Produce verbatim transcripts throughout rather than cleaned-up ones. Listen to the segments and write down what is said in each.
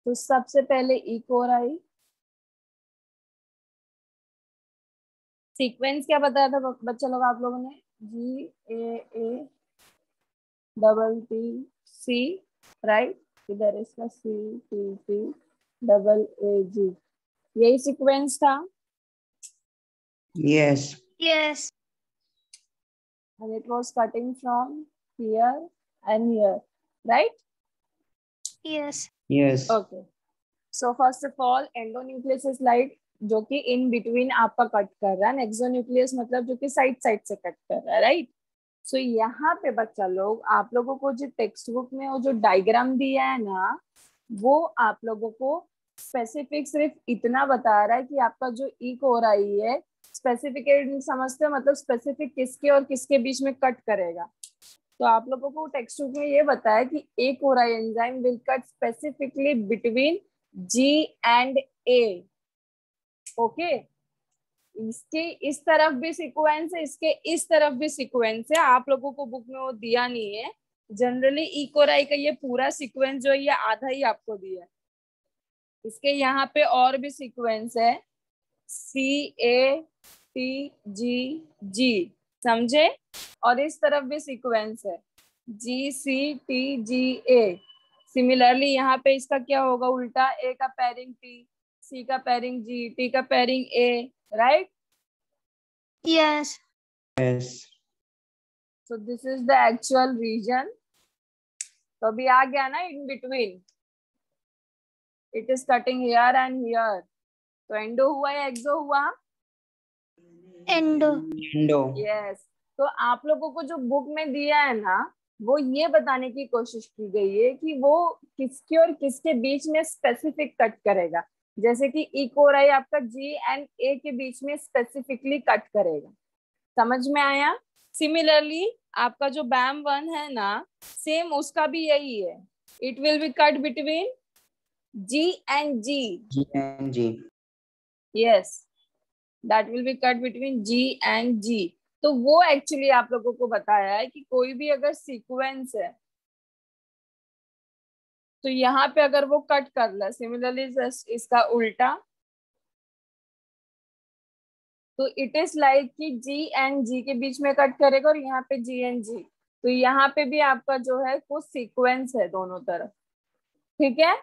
तो सबसे पहले ई कोर आई, सीक्वेंस क्या बताया था बच्चा लोग आप लोगों ने, G A A double T C, right, इधर इसका C T T double A G, यही सीक्वेंस था। Yes. Yes. And it was cutting from here and here, right? Yes. Yes. Okay. So first of all, endonucleus is like जो कि in between आपका cut कर रहा है, exonuclease मतलब जो कि साइड साइड से कट कर रहा है, राइट। सो so, यहाँ पे बच्चा लोग आप लोगों को जो टेक्स्ट बुक में वो जो डायग्राम दिया है ना, वो आप लोगों को स्पेसिफिक सिर्फ इतना बता रहा है कि आपका जो ई कोर आई है, स्पेसिफिक समझते हो, मतलब स्पेसिफिक किसके और किसके बीच में कट करेगा। तो आप लोगों को टेक्स्ट बुक में ये बताया कि A co R I enzyme will cut specifically between G and A. Okay, इसके इस तरफ भी सीक्वेंस है, इसके इस तरफ भी सीक्वेंस है, आप लोगों को बुक में वो दिया नहीं है। जनरली ई कोर आई का ये पूरा सीक्वेंस जो है ये आधा ही आपको दिया है, इसके यहाँ पे और भी सीक्वेंस है, सी ए टी जी जी, समझे, और इस तरफ भी सीक्वेंस है, जी सी टी जी ए। सिमिलरली यहाँ पे इसका क्या होगा उल्टा, ए का पैरिंग टी, सी का पैरिंग जी, टी का pairing A, right. Yes. Yes. So this is the actual region. तो अभी आ गया ना in between, it is cutting here and here. तो एंडो हुआ या एक्सो हुआ? Endo. Endo. Yes. तो आप लोगों को जो बुक में दिया है ना, वो ये बताने की कोशिश की गई है कि वो किसके और किसके बीच में स्पेसिफिक कट करेगा। जैसे कि ई कोर आई आपका जी एंड ए के बीच में स्पेसिफिकली कट करेगा, समझ में आया। सिमिलरली आपका जो बैम वन है ना, सेम उसका भी यही है, it will be cut between G and G. G and G. Yes, that will be cut between G and G. तो वो एक्चुअली आप लोगों को बताया है कि कोई भी अगर सीक्वेंस है तो यहाँ पे अगर वो कट कर ले, सिमिलरली इसका उल्टा, तो इट इज लाइक कि जी एंड जी के बीच में कट करेगा और यहाँ पे जी एंड जी। तो यहाँ पे भी आपका जो है कुछ सीक्वेंस है दोनों तरफ, ठीक है।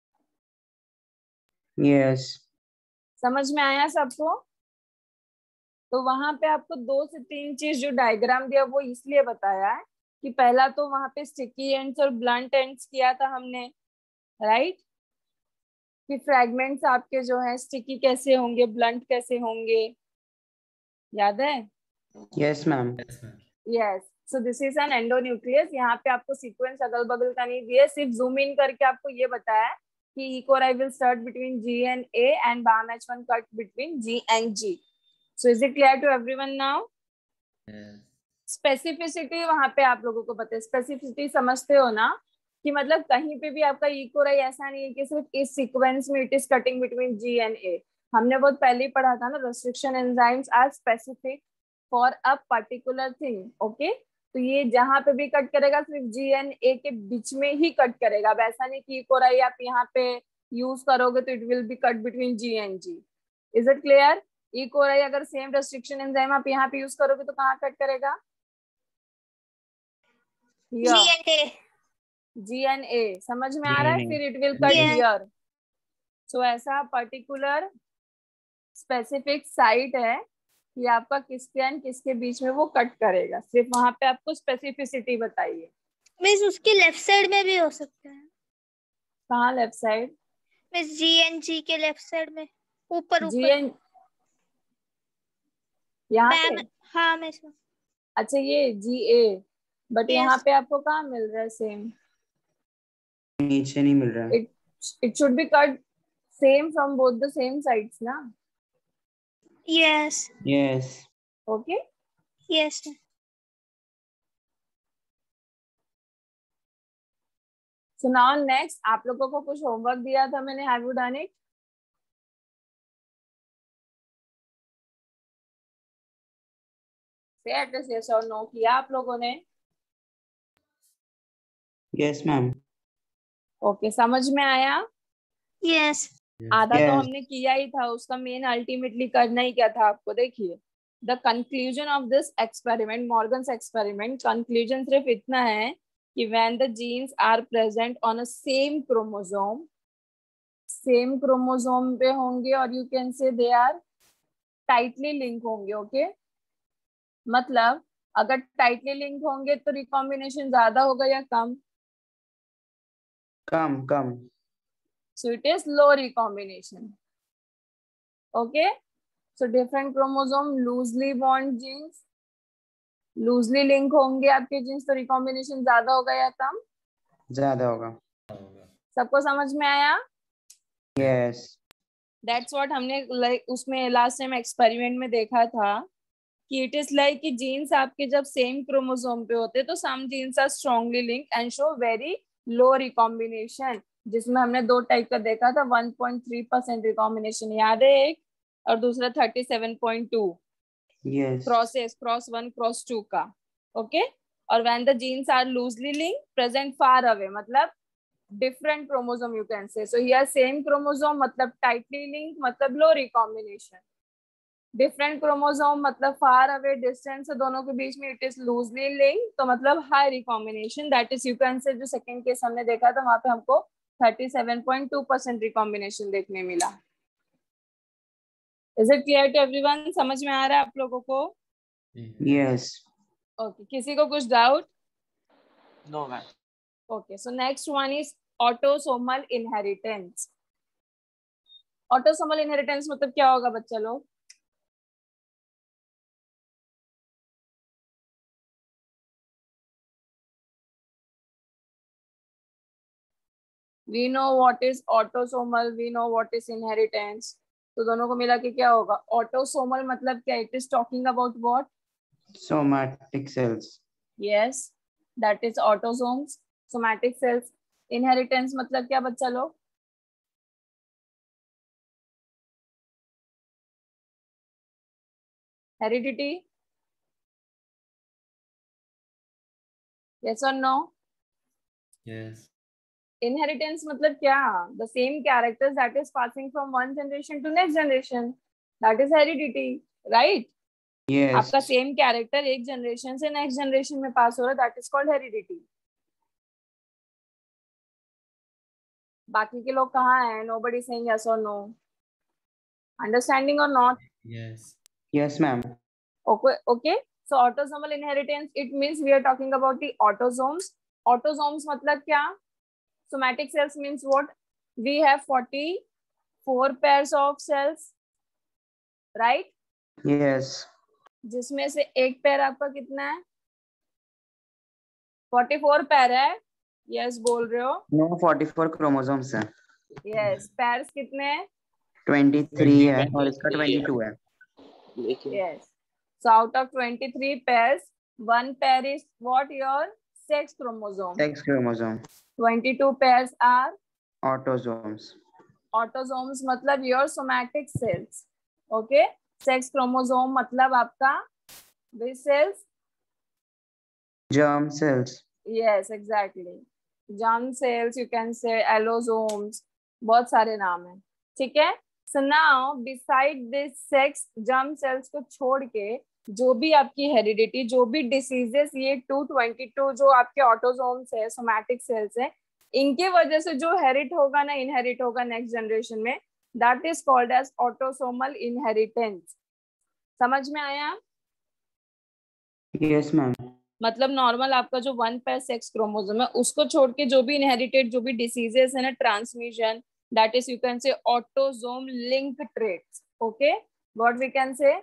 Yes. समझ में आया सबको? तो वहां पे आपको दो से तीन चीज जो डायग्राम दिया वो इसलिए बताया है कि पहला तो वहां पे स्टिकी एंड्स और ब्लंट एंड्स किया था हमने, राइट, कि फ्रैगमेंट्स आपके जो है स्टिकी कैसे होंगे, ब्लंट कैसे होंगे, याद है? Yes, ma'am. Yes. So this is an endonuclease. यहाँ पे आपको सीक्वेंस अगल बगल का नहीं दिया, सिर्फ जूम इन करके आपको ये बताया है कि E co R I will start between G and A and Bam H one cut between G and G. So is it clear to everyone now? Specificity वहां पे आप लोगों को पता है, स्पेसिफिसिटी समझते हो ना, कि मतलब कहीं पे भी आपका ई कोर आई ऐसा नहीं है कि सिर्फ इस सीक्वेंस में it is cutting between G and A. हमने बहुत पहले ही पढ़ा था ना, restriction enzymes are specific for a particular thing. Okay, तो ये जहां पे भी कट करेगा सिर्फ जी एंड ए के बीच में ही कट करेगा। अब ऐसा नहीं कि ई कोर आई आप यहाँ पे यूज करोगे तो it will be cut between G and G. Is it clear? E co R I अगर सेम रेस्ट्रिक्शन एंजाइम आप यहाँ पे यूज करोगे तो कहाँ कट करेगा? G and A. G and A, समझ में आ G रहा and है? A. फिर it will cut Yeah. Here. So ऐसा पर्टिकुलर स्पेसिफिक साइट है कि आपका किसके एंड किसके बीच में वो कट करेगा, सिर्फ वहां पे आपको स्पेसिफिसिटी बताइए। मिस उसके लेफ्ट साइड में भी हो सकता है। कहाँ left side? Miss G and G के लेफ्ट साइड में, ऊपर जी ऊपर। एंड यहाँ बैम, पे? हाँ मिस। अच्छा ये जी ए, बट यहाँ Yes. पे आपको कहाँ मिल रहा है सेम? नीचे नहीं मिल रहा है. It it should be cut same from both the same sides ना। Yes. Yes. Okay, Yes. So now next आप लोगों को कुछ होमवर्क दिया था मैंने, हैव यू डन इट? से एड्रेस यस और नो किया आप लोगों ने? Yes, ma'am. ओके, समझ में आया? यस आधा तो Yes. हमने किया ही था, उसका मेन अल्टीमेटली करना ही क्या था आपको, देखिए the conclusion of this experiment, Morgan's experiment, conclusion सिर्फ इतना है कि when the genes are present on a same chromosome, same chromosome पे होंगे और you can say they are tightly link होंगे। Okay okay? मतलब अगर टाइटली लिंक होंगे तो रिकॉम्बिनेशन ज्यादा होगा या कम? कम कम. So it is low recombination. Okay. So different chromosome loosely bond genes, loosely link होंगे आपके जीन्स, तो रिकॉम्बिनेशन ज्यादा होगा या कम? ज्यादा होगा. सबको समझ में आया? Yes. That's what हमने like उसमें लास्ट टाइम एक्सपेरिमेंट में देखा था कि इट इज लाइक कि जीन्स आपके जब सेम क्रोमोसोम पे होते तो some genes are strongly link and show very low recombination, जिसमें हमने दो टाइप का देखा था, one point three percent recombination याद है एक, और दूसरा thirty seven point two Yes. Crosses, cross one cross two का। Okay okay? और when the genes are loosely link present far away, मतलब different chromosome you can say, so here same chromosome मतलब tightly link मतलब low recombination, different chromosome मतलब far away distance है दोनों के बीच में, इट इज लूजली लिंक तो मतलब high recombination, that is you can say जो सेकंड केस हमने देखा था वहां पे हमको thirty seven point two percent recombination देखने मिला। Is it clear to everyone? समझ में आ रहा है आप लोगों को? Yes. Okay okay. किसी को कुछ doubt? No ma'am. Okay, so next one is autosomal inheritance. Autosomal inheritance मतलब क्या होगा बच्चा लोग? we know what is autosomal, we know what is inheritance, तो दोनों को मिला के क्या होगा? ऑटोसोमल मतलब क्या? It is talking about what? Somatic cells. yes, that is autosomes, somatic cells. inheritance मतलब क्या बच्चा लोग? heredity, yes or no? Yes. inheritance मतलब क्या? the same characters that is passing from one generation to next generation, that is heredity, right? Yes. आपका same character एक generation से next generation में पास हो रहा है, दैट इज कॉल्ड हेरिडिटी। बाकी के लोग कहाँ हैं? नोबडी सेइंग यस और नो, अंडरस्टैंडिंग और not? Yes. Yes, ma'am. Okay okay, so autosomal inheritance it means we are talking about the autosomes. Autosomes मतलब क्या? Somatic cells means what? We have forty four pairs of cells, right? Yes. जिसमें से एक pair आपका कितना है? Forty four pair है, yes yes, बोल रहे हो? No, forty-four chromosomes है. यस, पेयर्स कितने हैं? twenty-three है और इसका twenty-two है. yes, so out of twenty-three pairs, one pair is what? Your sex chromosome. Sex chromosome. twenty-two pairs are Autosomes. autosomes मतलब your somatic cells. okay, sex chromosome मतलब आपका which cells? Germ cells. yes, exactly, germ cells, you can say allosomes, बहुत सारे नाम हैं, ठीक है? so now beside this sex germ cells को छोड़ के जो भी आपकी हेरिडिटी, जो भी डिसीजेस, ये टू ट्वेंटी टू जो आपके ऑटोसोम्स है, सोमैटिक सेल्स है, इनके वजह से जो हेरिट होगा ना, इनहेरिट होगा नेक्स्ट जनरेशन में, that is called as autosomal inheritance. समझ में आया? Yes, ma'am. मतलब नॉर्मल आपका जो वन पेयर सेक्स क्रोमोसोम है उसको छोड़ के जो भी इनहेरिटेड जो भी डिसीजेस है ना, transmission, that is you can say autosome link traits. Okay, what we can say?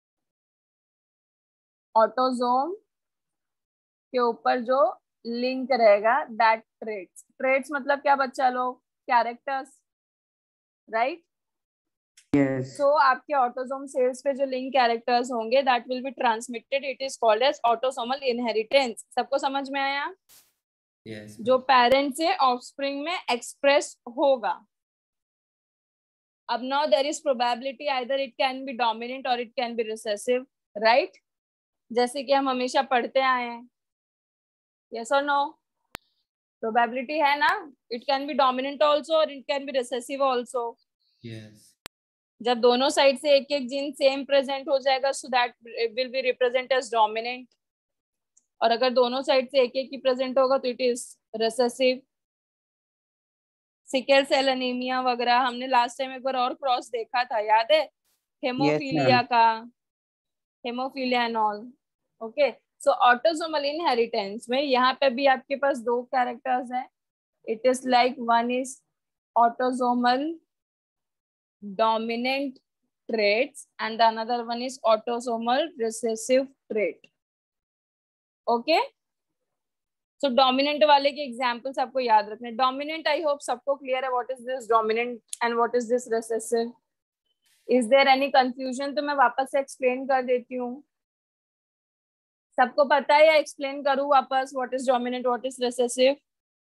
Autosome के ऊपर जो लिंक रहेगा, दैट ट्रेट्स। ट्रेट्स मतलब क्या बच्चा लोग? Characters, right? Yes. सो आपके ऑटोसोम सेल्स पे जो लिंक कैरेक्टर्स होंगे that will be transmitted, it is called as autosomal inheritance. सबको समझ में आया? Yes. जो पेरेंट से ऑफस्प्रिंग में एक्सप्रेस होगा। अब now there is probability either it can be dominant और it can be recessive, right? जैसे कि हम हमेशा पढ़ते आए हैं, यस और नो? प्रोबेबिलिटी है ना, it can be dominant also और it can be recessive also. Yes. जब दोनों साइड से एक एक जीन सेम प्रेजेंट हो जाएगा so that will be represent as dominant, और अगर दोनों साइड से एक एक ही प्रेजेंट होगा तो it is recessive. Sickle cell anaemia वगैरह हमने लास्ट टाइम एक बार और क्रॉस देखा था, याद है, हेमोफीलिया ma'am. का, haemophilia and all. Okay, so autosomal inheritance में यहाँ पे भी आपके पास दो कैरेक्टर्स हैं। It is like one is autosomal dominant traits and the another one is autosomal recessive trait. Okay, so dominant वाले के examples आपको याद रखने। dominant I hope सबको clear है what is this dominant and what is this recessive. Is there any confusion? तो मैं वापस से explain कर देती हूँ। सबको पता है या explain करूँ वापस what is dominant, what is recessive?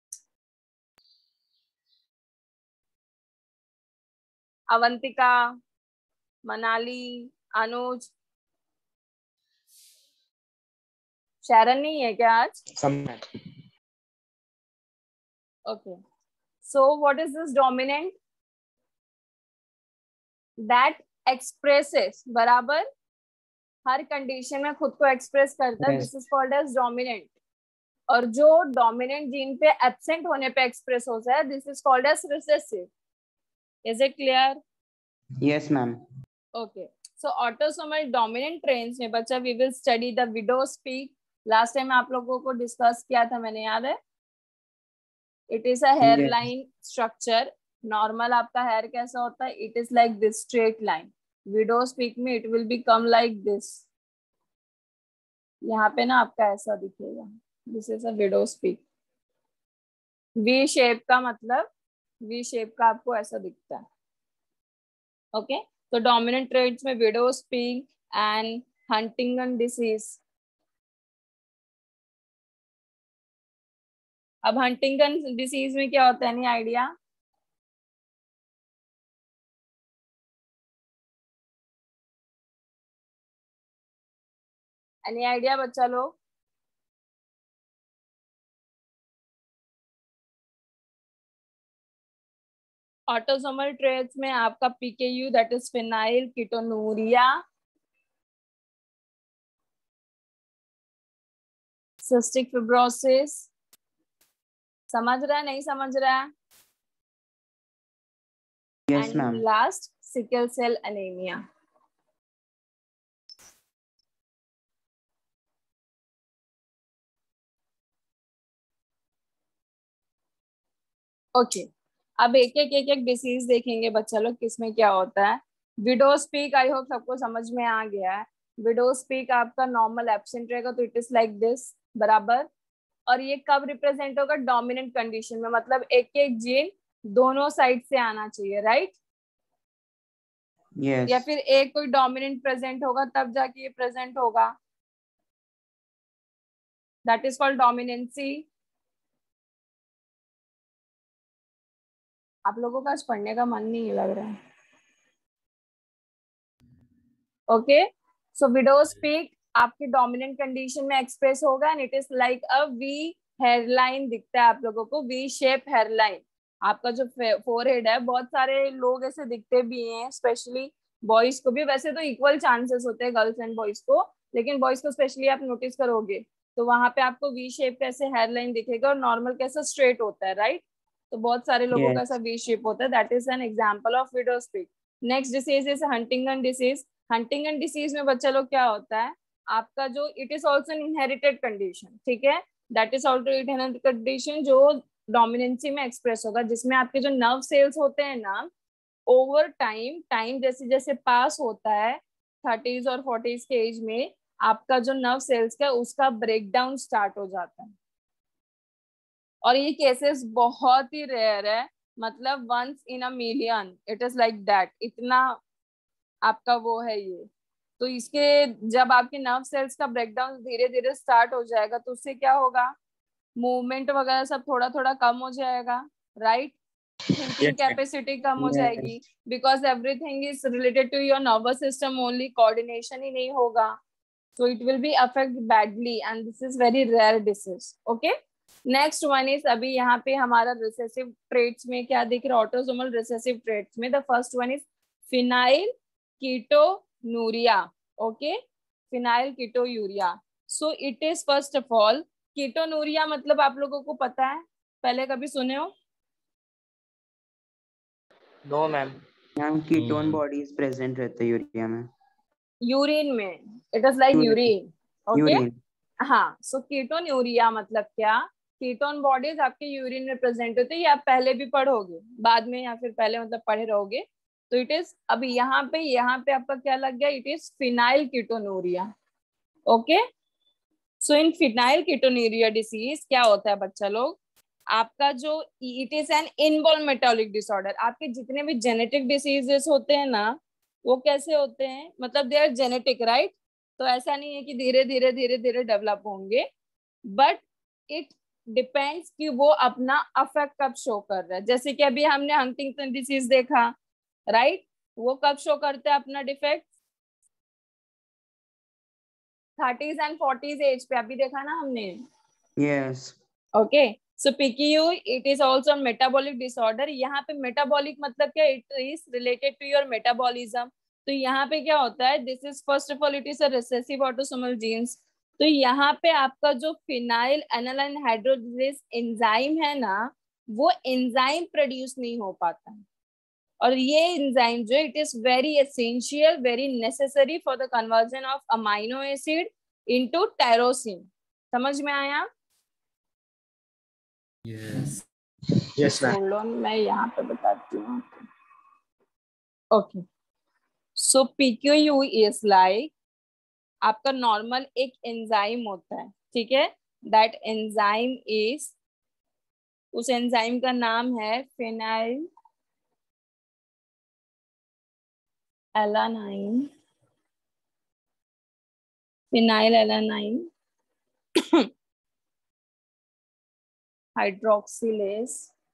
Avantika, Manali, अनुज, शरण नहीं है क्या आज? Okay, so what is this dominant? That expresses, बराबर हर कंडीशन में खुद को एक्सप्रेस करता है, this is called as dominant. और जो डोमिनेंट जीन पे एब्सेंट होने पे एक्सप्रेस होता है this is called as recessive. Is it clear? Yes, ma'am. Okay, so autosomal dominant traits में बच्चा we will study the widow's peak. Last time आप लोगों को डिस्कस किया था मैंने, याद है? It is a hairline structure. Normal आपका hair कैसा होता है? It is like this straight line. Widow's peak में it will become like this. यहाँ पे ना आपका ऐसा दिखेगा. This is a widow's peak. V shape का मतलब V shape का आपको ऐसा दिखता है. Okay, so dominant traits में widow's peak and Huntington disease. अब हंटिंगटन डिसीज में क्या होता है, नहीं आइडिया? एनी आइडिया बच्चा लोग? ऑटोसोमल ट्रेट्स में आपका PKU that is phenylketonuria, cystic fibrosis, समझ रहा है नहीं समझ रहा है? Yes, ma'am. And last sickle cell anaemia. Okay, अब एक एक एक एक डिसीज देखेंगे बच्चा लोग किसमें क्या होता है। विडोज पीक आई होप सबको समझ में आ गया है। विडोज पीक आपका नॉर्मल एब्सेंट रहेगा तो इट इज लाइक दिस, बराबर। और ये कब रिप्रेजेंट होगा? डोमिनेंट कंडीशन में, मतलब एक एक जीन दोनों साइड से आना चाहिए, राइट? Yes. या फिर एक कोई डोमिनेंट प्रेजेंट होगा तब जाके ये प्रेजेंट होगा, दैट इज कॉल्ड डोमिनेंसी। आप लोगों का आज पढ़ने का मन नहीं लग रहा है। ओके, सो विडोज पीक आपके डोमिनेंट कंडीशन में एक्सप्रेस होगा and it is like a V hairline दिखता है आप लोगों को, वी शेप हेयरलाइन। आपका जो फोरहेड है, बहुत सारे लोग ऐसे दिखते भी हैं, स्पेशली बॉयज को भी। वैसे तो इक्वल चांसेस होते हैं गर्ल्स एंड बॉयज को, लेकिन बॉयज को स्पेशली आप नोटिस करोगे तो वहां पे आपको वी शेप कैसे हेयरलाइन दिखेगा और नॉर्मल कैसा स्ट्रेट होता है, राइट? तो बहुत सारे लोगों Yes. का ऐसा वी शेप होता है, that is an example of widow's peak. Next disease is Huntington disease. Huntington disease में बच्चा लोग क्या होता है आपका, जो it is also an inherited condition, ठीक है, that is also inherited condition जो डोमिनेंसी में एक्सप्रेस होगा, जिसमें आपके जो नर्व सेल्स होते हैं ना, ओवर टाइम टाइम जैसे जैसे पास होता है थर्टीज और फोर्टीज के एज में, आपका जो नर्व सेल्स का उसका ब्रेकडाउन स्टार्ट हो जाता है। और ये केसेस बहुत ही रेयर है, मतलब once in a million, it is like that, इतना आपका वो है ये। तो इसके जब आपके नर्व सेल्स का ब्रेकडाउन धीरे धीरे स्टार्ट हो जाएगा तो उससे क्या होगा, मूवमेंट वगैरह सब थोड़ा थोड़ा कम हो जाएगा, राइट? थिंकिंग कैपेसिटी कम हो Yes. जाएगी, because everything is related to your nervous system only, coordination ही नहीं होगा, so it will be affect badly and this is very rare disease. Okay, next one is, अभी यहाँ पे हमारा रिसेसिव ट्रेट्स में क्या दिख रहा है, ऑटोसोमल रिसेसिव ट्रेट्स में the first one is phenylketonuria. Okay, phenylketonuria. So it is first of all, ketonuria मतलब आप लोगों को पता है, पहले कभी सुने हो? No ma'am. Ma'am ketone bodies present रहते हैं यूरिया में. यूरिन में, it is like urine. Okay, urine. हाँ. सो कीटोन्यूरिया मतलब क्या, कीटोन बॉडीज आपके यूरिन में प्रेजेंट होते हैं. ये आप पहले भी पढ़ोगे, बाद में या फिर पहले मतलब पढ़े रहोगे. तो इट इज, अभी यहाँ पे यहाँ पे आपका क्या लग गया, it is phenylketonuria. Okay, so in phenylketonuria disease क्या होता है बच्चा लोग, आपका जो it is an inborn metabolic disorder. आपके जितने भी जेनेटिक डिसीजेस होते हैं ना, वो कैसे होते हैं, मतलब दे आर जेनेटिक, राइट. तो ऐसा नहीं है कि धीरे धीरे धीरे धीरे डेवलप होंगे, बट इट डिपेंड्स कि वो अपना अफेक्ट कब शो कर रहा है. जैसे कि अभी हमने हंटिंगटन डिसीज देखा, राइट. वो कब शो करते हैं अपना defect, thirties and forties age पे, अभी देखा ना हमने. Yes. Okay, so PKU it is also metabolic disorder. यहाँ पे मेटाबॉलिक मतलब क्या, it is related to your metabolism. तो यहाँ पे क्या होता है, this is first of all it is a recessive autosomal genes. तो यहाँ पे आपका जो फिनाइल एनालाइन हाइड्रोलिसिस एंजाइम है ना, वो एंजाइम प्रोड्यूस नहीं हो पाता है. और ये एंजाइम जो it is very essential, very necessary for the conversion of amino acid into tyrosine. समझ में आया? Yes. Yes, ma'am. Hold on, मैं यहाँ पे बताती हूँ. Okay, so PKU is like, आपका नॉर्मल एक एंजाइम होता है, ठीक है. दैट एंजाइम इज, उस एंजाइम का नाम है phenylalanine. Phenylalanine hydroxylase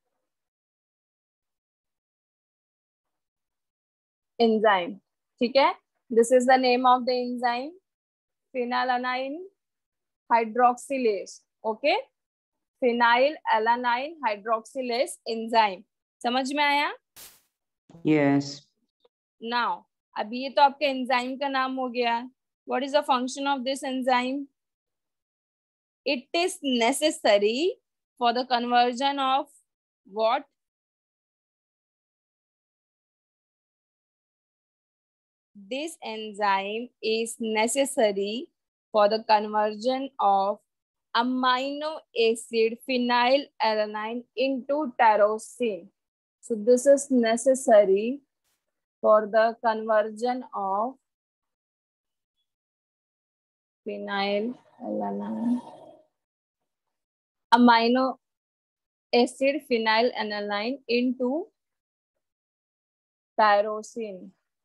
enzyme, ठीक है. This is the name of the enzyme, phenylalanine hydroxylase. Okay, phenylalanine hydroxylase enzyme. समझ में आया? यस. नाउ अभी ये तो आपके एंजाइम का नाम हो गया. What is the function of this enzyme? It is necessary for the conversion of what, this enzyme is necessary for the conversion of amino acid phenylalanine into tyrosine. So this is necessary for the conversion of phenylalanine amino acid phenylalanine into tyrosine.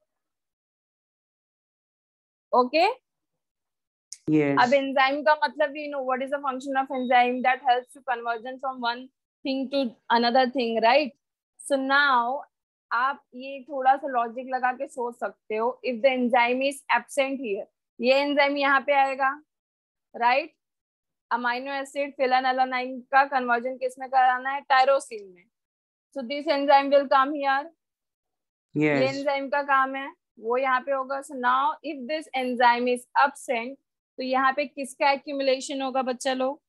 Okay, yes. अब enzyme का मतलब, you know what is the function of enzyme, that helps to conversion from one thing to another thing, right. So now आप ये थोड़ा सा logic लगा के सोच सकते हो, if the enzyme is absent here, ये एंजाइम यहाँ पे आएगा, राइट. अमाइनो एसिड फिनाइलानाइन का कन्वर्जन किस में कराना है, टायरोसिन में. So this enzyme will come here. ये यस. एंजाइम का काम है, वो यहाँ पे होगा. So now if this enzyme is absent, तो यहाँ पे किसका एक्यूमुलेशन होगा बच्चा लोग?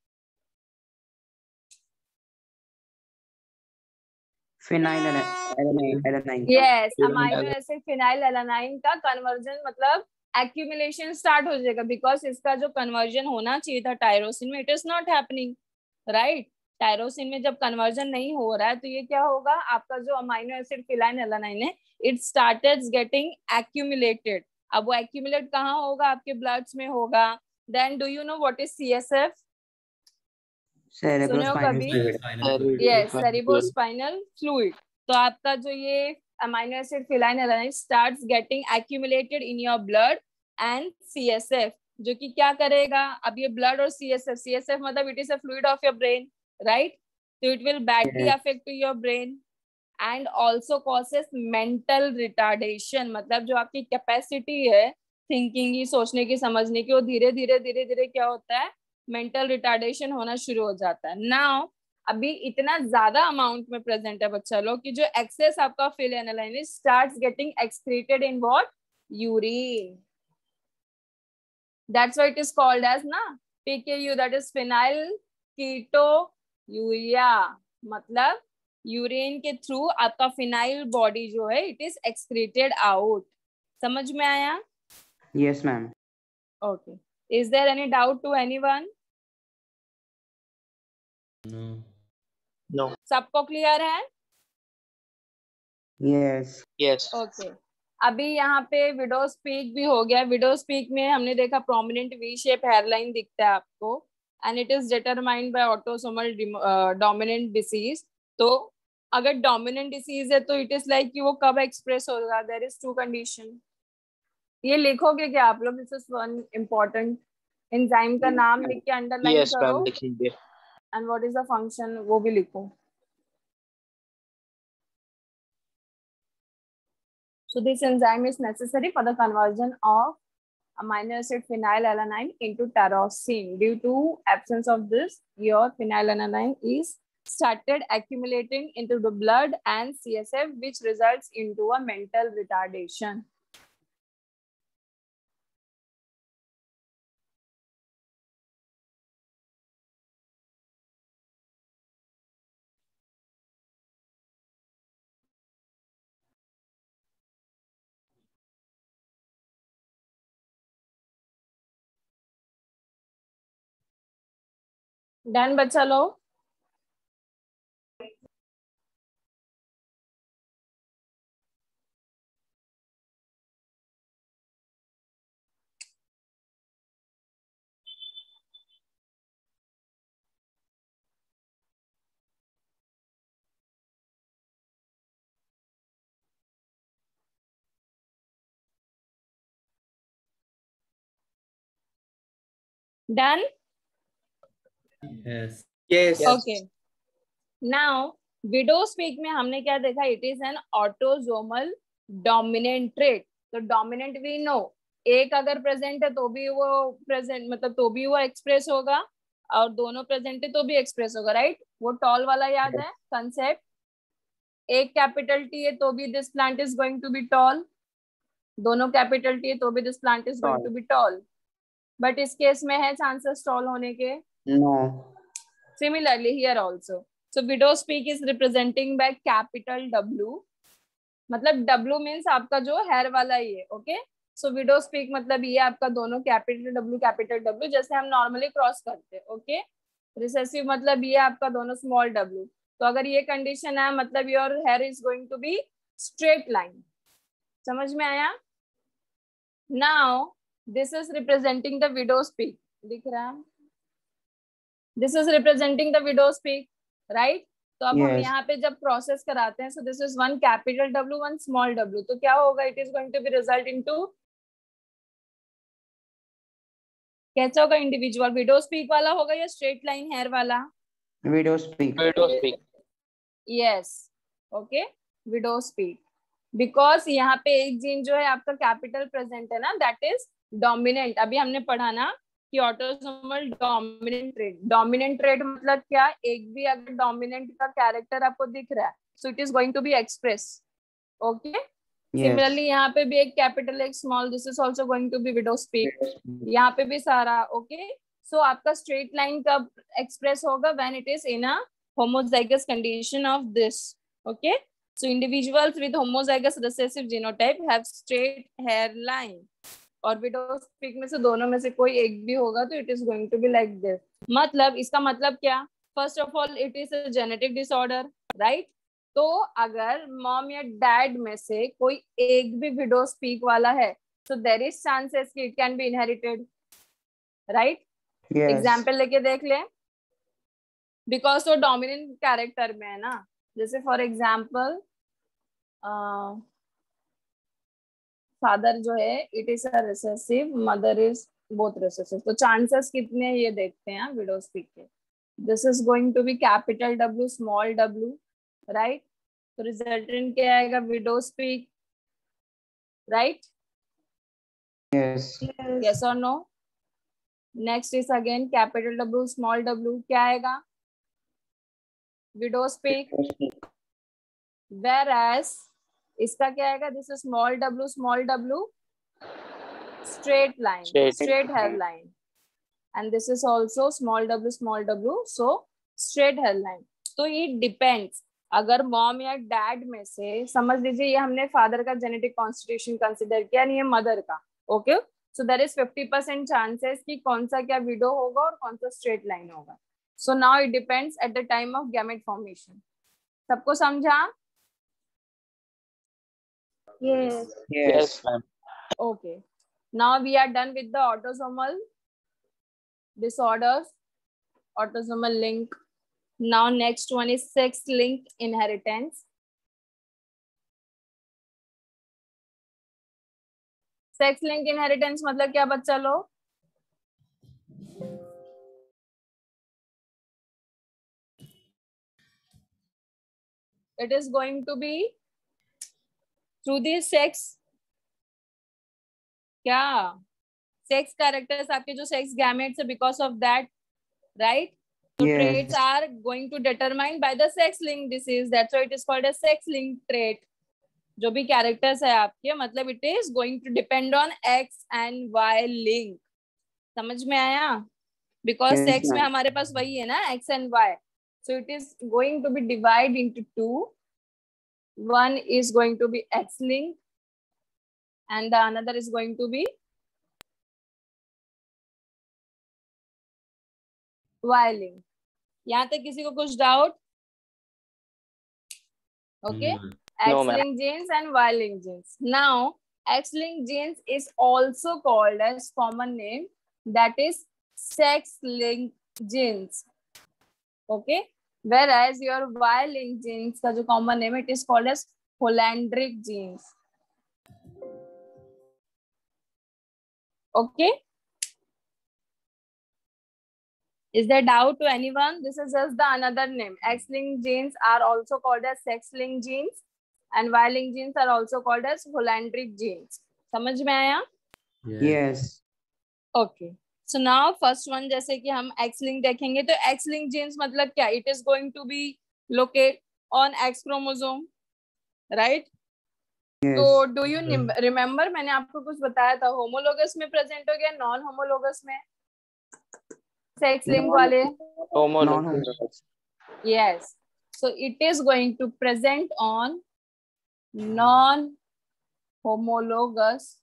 Phenyl. Yes, amino acid phenylalanine का कन्वर्जन मतलब एक्यूमुलेशन स्टार्ट हो जाएगा, बिकॉज इसका जो कन्वर्जन होना चाहिए था टायरोसिन में, it is not happening, right. Tyrosine में जब कन्वर्जन नहीं हो रहा है, तो ये क्या होगा, आपका जो अमाइनो एसिड फिनाइल एलानाइन है, इट स्टार्टेड गेटिंग एक्यूमुलेटेड. अब वो एक्यूमुलेट कहाँ होगा, आपके ब्लड्स में होगा. Then do you know what is CSF? सुने हो कभी? Yes, cerebrospinal fluid. तो आपका जो ये amino acid phenylalanine starts getting accumulated in your blood and CSF, जो कि क्या करेगा, अब ये ब्लड और सीएसएफ, सीएसएफ मतलब it is a fluid of your brain, right. तो it will badly affect to your brain and also causes mental retardation. मतलब जो आपकी कैपेसिटी है थिंकिंग की, सोचने की, समझने की, वो धीरे धीरे धीरे धीरे क्या होता है, मेंटल रिटार्डेशन होना शुरू हो जाता है। नाउ अभी इतना ज्यादा अमाउंट में प्रेजेंट है बच्चा लोग कि जो एक्सेस आपका phenyl starts getting excreted in what, urine. That's why it is called as ना PKU, that is phenylketonuria. मतलब यूरिन के थ्रू आपका फिनाइल बॉडी जो है इट इज एक्सक्रीटेड आउट। समझ में आया? Yes, ma'am. Okay, is there any doubt to anyone? No. No. सबको क्लियर है? Yes. Yes. Okay okay. अभी यहाँ पे विडोज पीक भी हो गया। विडोज पीक में हमने देखा प्रोमिनेंट वी शेप हेयरलाइन दिखता है आपको, and it is determined by autosomal dominant disease. तो अगर डोमिनेंट डिसीज है तो इट इज लाइक कि वो कब एक्सप्रेस होगा, देयर इज टू कंडीशन। ये लिखोगे क्या आप लोग? This is one important. Enzyme का नाम लिख के अंडरलाइन Yes, करो, ma'am. लिखेंगे. And what is the function वो भी लिखो। So this enzyme is necessary for the conversion of amino acid phenylalanine into tyrosine. Due to absence of this, your phenylalanine is started accumulating into the blood and C S F, which results into a mental retardation. Done बच्चा लोग? Done? Yes. Yes. Yes. Okay. Now, widow's peak में हमने क्या देखा? It is an autosomal dominant trait. तो dominant we know, एक अगर present है तो भी वो प्रेजेंट मतलब तो भी वो एक्सप्रेस होगा, और दोनों प्रेजेंट है तो भी एक्सप्रेस होगा, राइट? वो टॉल वाला याद है कंसेप्ट? एक कैपिटल टी है तो भी this plant is going to be tall, दोनों कैपिटल टी है तो भी this plant is going to be tall. But इस केस में है चांसेस टॉल होने के? No. Similarly here also. So widow's peak is representing by capital W. मतलब W means आपका जो हेयर वाला ही है, ओके? सो widow's peak मतलब ये आपका दोनों कैपिटल W कैपिटल W, जैसे हम नॉर्मली क्रॉस करते हैं, ओके? रिसेसिव मतलब ये आपका दोनों स्मॉल w। तो अगर ये कंडीशन है मतलब your hair is going to be straight line. समझ में आया? Now this is representing the widow's peak। दिख रहा है? This is representing the widow's peak, right? तो अब हम Yes. यहाँ पे जब प्रोसेस कराते हैं, so this is one capital W one small w, तो क्या होगा? It is going to be result into, कैसा होगा? इंडिविजुअल widow's peak वाला होगा या स्ट्रेट लाइन हेयर वाला? Widow's peak. Widow's peak. Yes, okay, widow's peak। Because यहाँ पे एक जीन जो है आपका कैपिटल प्रेजेंट है ना, दैट इज डोमिनेंट। अभी हमने पढ़ा ना कि autosomal dominant trait. Dominant trait मतलब क्या? एक भी अगर डोमिनेंट का कैरेक्टर आपको दिख रहा है, so it is going to be express, okay? Similarly यहाँ पे भी एक कैपिटल एक small, this is also going to be widow's peak। यहाँ पे भी सारा, ओके? सो आपका स्ट्रेट लाइन कब एक्सप्रेस होगा? When it is in a homozygous condition of this, okay? So individuals with homozygous recessive genotype have straight hairline, और widow's peak में से दोनों में से कोई एक भी होगा तो it is going to be like this। मतलब इसका मतलब क्या? First of all it is a genetic disorder, right? तो अगर मॉम या डैड में से कोई एक भी widow's peak वाला है, so there is chances कि it can be inherited, right? Yes. Example लेके देख ले, बिकॉज तो डोमिनेंट कैरेक्टर में है ना। जैसे फॉर एग्जाम्पल फादर जो है it is a recessive, mother is both recessive, तो चांसेस कितने ये देखते हैं widow's peak के। This is going to be capital W small w, right? तो रिजल्टेंट क्या आएगा? widow's peak, right? Yes. Yes और no? Next is again capital W small W, क्या आएगा? Widow's peak. वेर एज इसका क्या आएगा? This is small W small W straight line, Straight. Straight hair line, and this is also small W small W, so straight hair line. तो it depends, अगर mom या dad में से, समझ लीजिए ये हमने फादर का जेनेटिक कॉन्स्टिट्यूशन कंसिडर किया, नहीं ये मदर का, okay, so there is fifty percent chances कि कौन सा क्या विडो होगा और कौन सा स्ट्रेट लाइन होगा। So now it depends at the time of gamete formation. सबको समझा? Yes. Yes. Yes, ma'am. Okay. Now we are done with the autosomal disorders, autosomal link. Now next one is sex-linked inheritance. Sex-linked inheritance मतलब क्या बच्चा लोग? It is going to be through the sex, क्या sex characters आपके जो sex gametes है, because of that, right? So Yes. traits are going to determined by the sex-linked disease. That's why it is called a sex-linked trait. जो भी characters है आपके, मतलब it is going to depend on X and Y link. समझ में आया? Because Yes, sex में ma'am. हमारे पास वही है ना, X and Y. So it is going to be divided into two. One is going to be X-linked and the another is going to be Y-linked. यहाँ तक किसी को कुछ doubt? Okay. No, ma'am. X-linked genes and Y-linked genes. Now, X-linked genes is also called as common name, that is sex-linked genes. Okay. Whereas your Y-linked genes का जो common name, it is called as Hollandric genes. Okay. Is there doubt to anyone? This is just the another name. X-linked genes are also called as sex-linked genes and Y-linked genes are also called as Hollandric genes. समझ में आया? Yes. Okay. So now first one, जैसे कि हम X-linked देखेंगे, तो X-linked genes मतलब क्या? It is going to be located on X chromosome, right? Yes. तो do you remember मैंने आपको कुछ बताया था, homologous में present हो गया, non homologous में? Sex link वाले? Homologous. Yes. So it is going to present on non homologous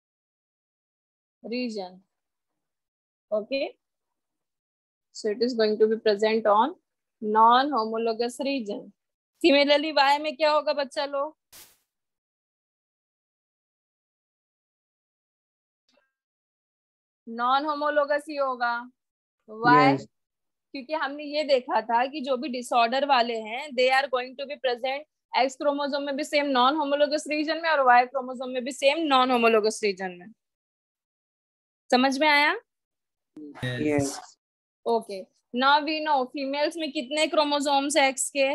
region. Okay. So it is going to be present on non homologous region. Similarly, Y में क्या होगा बच्चा लोग? Non homologous ही होगा. Why? Yes. क्योंकि हमने ये देखा था कि जो भी डिसऑर्डर वाले हैं, they are going to be present X chromosome में भी सेम नॉन होमोलोगस रीजन में और वाई क्रोमोसोम में भी सेम नॉन होमोलोगस रीजन में. समझ में आया? Yes. Okay. Now we know females में कितने क्रोमोसोम्स है एक्स के?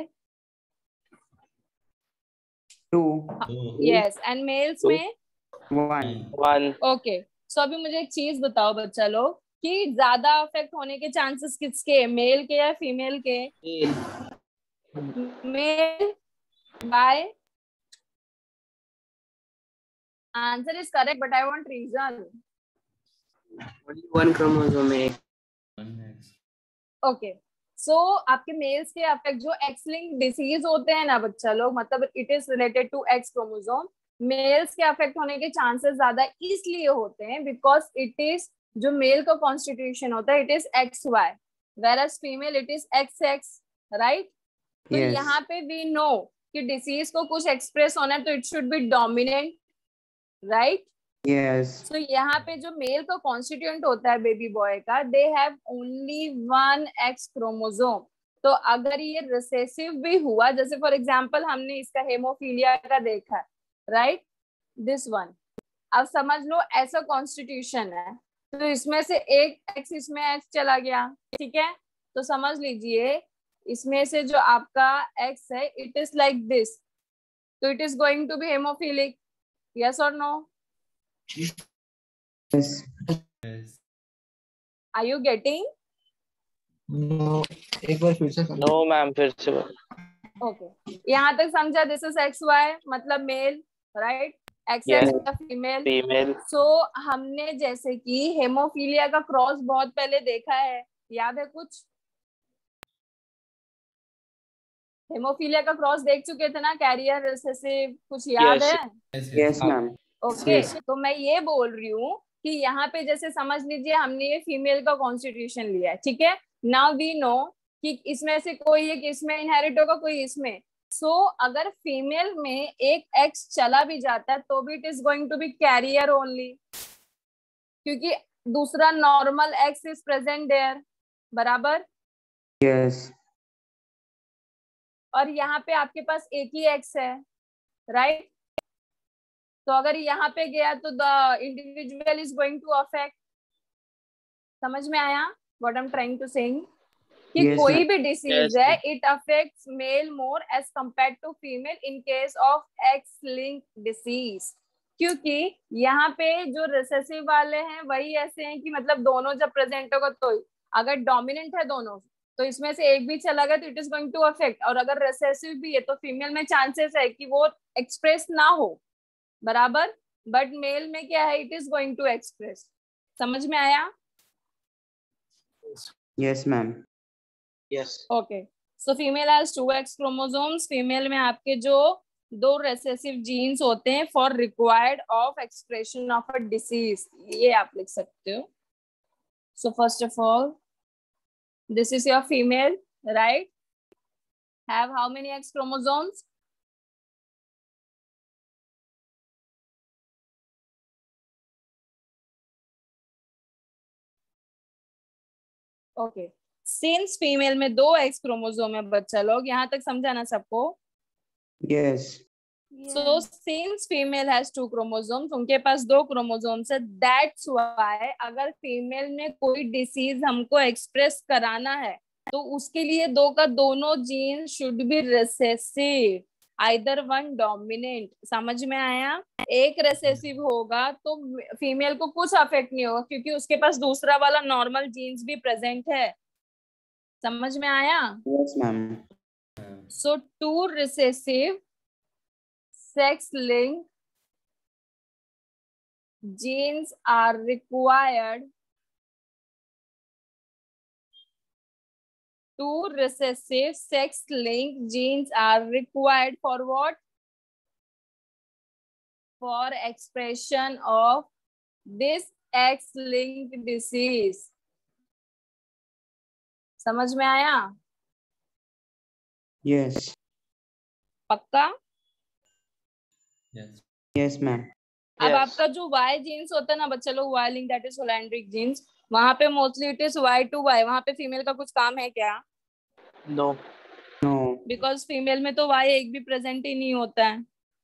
Two. यस. एंड मेल्स में? One. One. ओके. सो अभी मुझे एक चीज बताओ बच्चा लोग कि ज्यादा अफेक्ट होने के चांसेस किसके, मेल के या फीमेल के? Male. Bye. Answer is correct but I want reason. Only one chromosome. Okay. So आपके मेल्स के अफेक्ट जो एक्स लिंक डिसीज होते हैं ना बच्चा लोग, मतलब it is related to X chromosome, males के अफेक्ट होने के चांसेस ज्यादा इसलिए होते हैं बिकॉज इट इज, जो मेल का कॉन्स्टिट्यूशन होता है, it is X Y, whereas female it is X X, right? तो Yes. यहाँ पे वी नो कि डिसीज को कुछ एक्सप्रेस होना है तो it should be dominant, right? Yes. So so, यहाँ पे जो मेल का कॉन्स्टिट्यूएंट होता है बेबी बॉय का, they have only one X chromosome. तो अगर ये रिसेसिव भी हुआ, जैसे फॉर एग्जांपल हमने इसका हेमोफीलिया का देखा, राइट, दिस वन, अब समझ लो ऐसा कॉन्स्टिट्यूशन है, तो इसमें से एक एक्स इसमें एक्स चला गया, ठीक है? तो समझ लीजिए इसमें से जो आपका एक्स है, इट इज लाइक दिस, तो it is going to be hemophilic. Yes और no? Yes. Are you getting? No, एक बार फिर से समझो। नो मैम, फिर से बोलो। Okay okay. यहाँ तक समझा? दिस इज एक्स वाई मतलब male, right? X Yes. X female. Female. So हमने जैसे कि हेमोफीलिया का क्रॉस बहुत पहले देखा है, याद है कुछ? हेमोफीलिया का क्रॉस देख चुके थे ना, कैरियर रिसेसिव, कुछ याद Yes. है? Yes, ma'am. Okay Yes. तो मैं ये बोल रही हूँ कि यहाँ पे जैसे समझ लीजिए हमने ये फीमेल का कॉन्स्टिट्यूशन लिया है, ठीक है? नाउ वी नो कि इसमें से कोई एक इसमें इनहेरिट होगा, कोई इसमें। सो so, अगर फीमेल में एक एक्स चला भी जाता है तो भी it is going to be carrier only, क्योंकि दूसरा normal X is present there, बराबर? Yes. और यहाँ पे आपके पास एक ही एक्स है, राइट? तो अगर यहाँ पे गया तो the individual is going to affect. समझ में आया what I am trying to saying? कि Yes, कोई ma'am. भी डिसीज Yes, है, it affects male more as compare to female in case of X link disease. क्योंकि यहाँ पे जो रिसेसिव वाले हैं वही ऐसे हैं कि मतलब दोनों जब प्रेजेंट होगा तो अगर डोमिनेंट है दोनों तो इसमें से एक भी चला गया तो it is going to affect, और अगर रिसेसिव भी है तो फीमेल में चांसेस है कि वो एक्सप्रेस ना हो, बराबर? बट मेल में क्या है, it is going to express. समझ में आया? Yes, ma'am. Yes. Okay so female has two X chromosomes. Female में आपके जो दो रेसेसिव जीन्स होते हैं for required of expression of a disease, ये आप लिख सकते हो। So first of all this is your female, right? Have how many X chromosomes? Okay since female में दो एक्स क्रोमोसोम है बच्चा लोग, यहाँ तक समझा ना सबको? Yes. So since female has two chromosomes, उनके पास दो क्रोमोसोम्स है, दैट्स व्हाई अगर फीमेल में कोई डिसीज हमको एक्सप्रेस कराना है तो उसके लिए दो का दोनों gene should be recessive, either one dominant. समझ में आया? एक रिसेसिव होगा तो फीमेल को कुछ अफेक्ट नहीं होगा क्योंकि उसके पास दूसरा वाला नॉर्मल जीन्स भी प्रेजेंट है। समझ में आया? Yes, ma'am. So two recessive sex linked genes are required. Two recessive sex linked genes are required for what? For expression of this X linked disease. समझ में आया? Yes. पक्का? Yes. Yes, ma'am. अब Yes. आपका जो Y jeans होता है ना बच्चे लोग, Y link that is holandric genes, वहां पे mostly it is Y to Y. वहां पे फीमेल का कुछ काम है क्या? No. No. बिकॉज फीमेल में तो वाई एक भी प्रेजेंट ही नहीं होता है,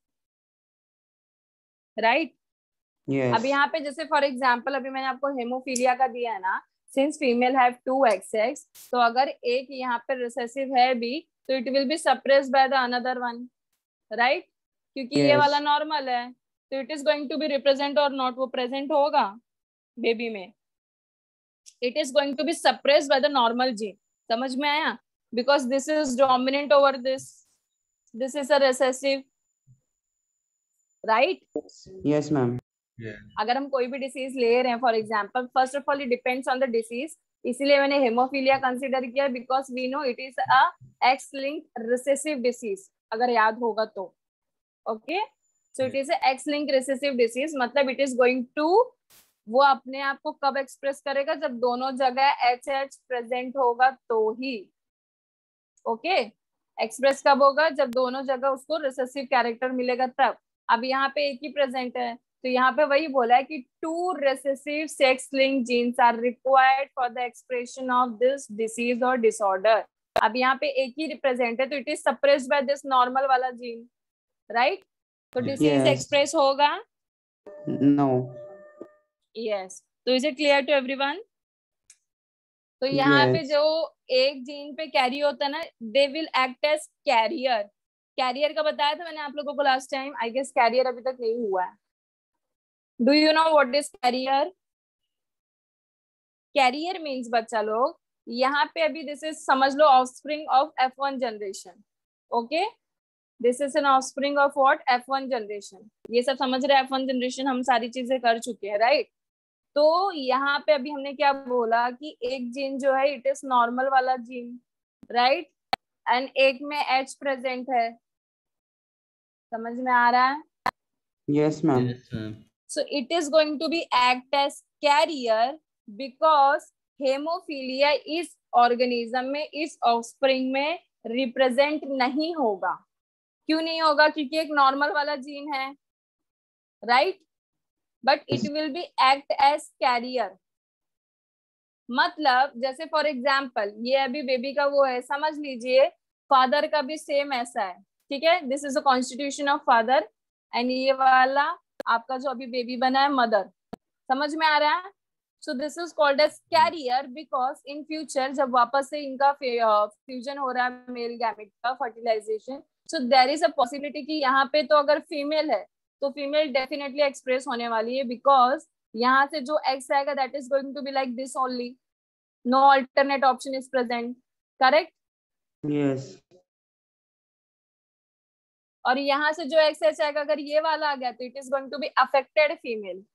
राइट right? Yes. अब यहाँ पे जैसे फॉर एग्जांपल अभी मैंने आपको हेमोफीलिया का दिया है ना, since female have two X X, तो अगर एक यहाँ पे रिसेसिव है भी तो it will be suppressed by the another one, right? क्योंकि Yes. ये वाला नॉर्मल है तो it is going to be represent और नॉट, वो प्रेजेंट होगा बेबी में, it is going to be suppressed by the normal gene. समझ में आया? Because this is dominant over this, this is a recessive, right? Yes, ma'am. Yeah. अगर हम कोई भी डिसीज ले रहे हैं for example, first of all it depends on the disease, इसीलिए मैंने हेमोफीलिया कंसीडर किया because we know it is a X linked recessive disease, अगर याद होगा तो। Okay so it is a X linked recessive disease, मतलब it is going to, वो अपने आप को कब एक्सप्रेस करेगा? जब दोनों जगह एच एच प्रेजेंट होगा तो ही। Okay okay? एक्सप्रेस कब होगा? जब दोनों जगह उसको रिसेसिव कैरेक्टर मिलेगा तब। अब यहाँ पे एक ही प्रेजेंट है तो यहाँ पे वही बोला है कि two recessive sex linked genes are required for the expression of this disease और डिसऑर्डर। अब यहाँ पे एक ही रिप्रेजेंट है तो it is suppressed by this normal वाला जीन, राइट? तो डिसीज Yes. एक्सप्रेस होगा? No. यस। तो is it clear to everyone? तो यहाँ पे Yes. जो एक जीन पे कैरी होता है ना, they will act as carrier. Carrier का बताया था मैंने आप लोगों को last time, I guess carrier अभी तक नहीं हुआ है। Do you know what is carrier? Carrier means बच्चा लोग यहाँ पे अभी दिस इज समझ लो offspring of F one generation. Okay, this is an offspring of what F one generation. ये सब समझ रहे हैं, एफ वन जनरेशन हम सारी चीजें कर चुके हैं, राइट. तो यहाँ पे अभी हमने क्या बोला कि एक जीन जो है इट इज नॉर्मल वाला जीन, राइट, एंड एक में एच प्रेजेंट है. समझ में आ रहा है? Yes, ma'am. So it is going to be act as carrier because haemophilia इस ऑर्गेनिज्म में, इस ऑफस्प्रिंग में रिप्रेजेंट नहीं होगा. क्यों नहीं होगा? क्योंकि एक नॉर्मल वाला जीन है, right, but it will be act as carrier. मतलब जैसे फॉर एग्जाम्पल ये अभी बेबी का वो है, समझ लीजिए फादर का भी सेम ऐसा है, ठीक है. This is a constitution of father and ये वाला आपका जो अभी बेबी बना है मदर. समझ में आ रहा है? So this is called as carrier because in future जब वापस से इनका फ्यूजन हो रहा है मेल गैमेट का, fertilisation, so there is a possibility कि यहाँ पे तो अगर फीमेल है तो फीमेल डेफिनेटली एक्सप्रेस होने वाली है बिकॉज यहाँ से जो एक्स आएगा that is going to be like this only. No alternate option is present, correct. Yes. और यहाँ से जो एक्स एच आएगा अगर ये वाला आ गया तो it is going to be affected female.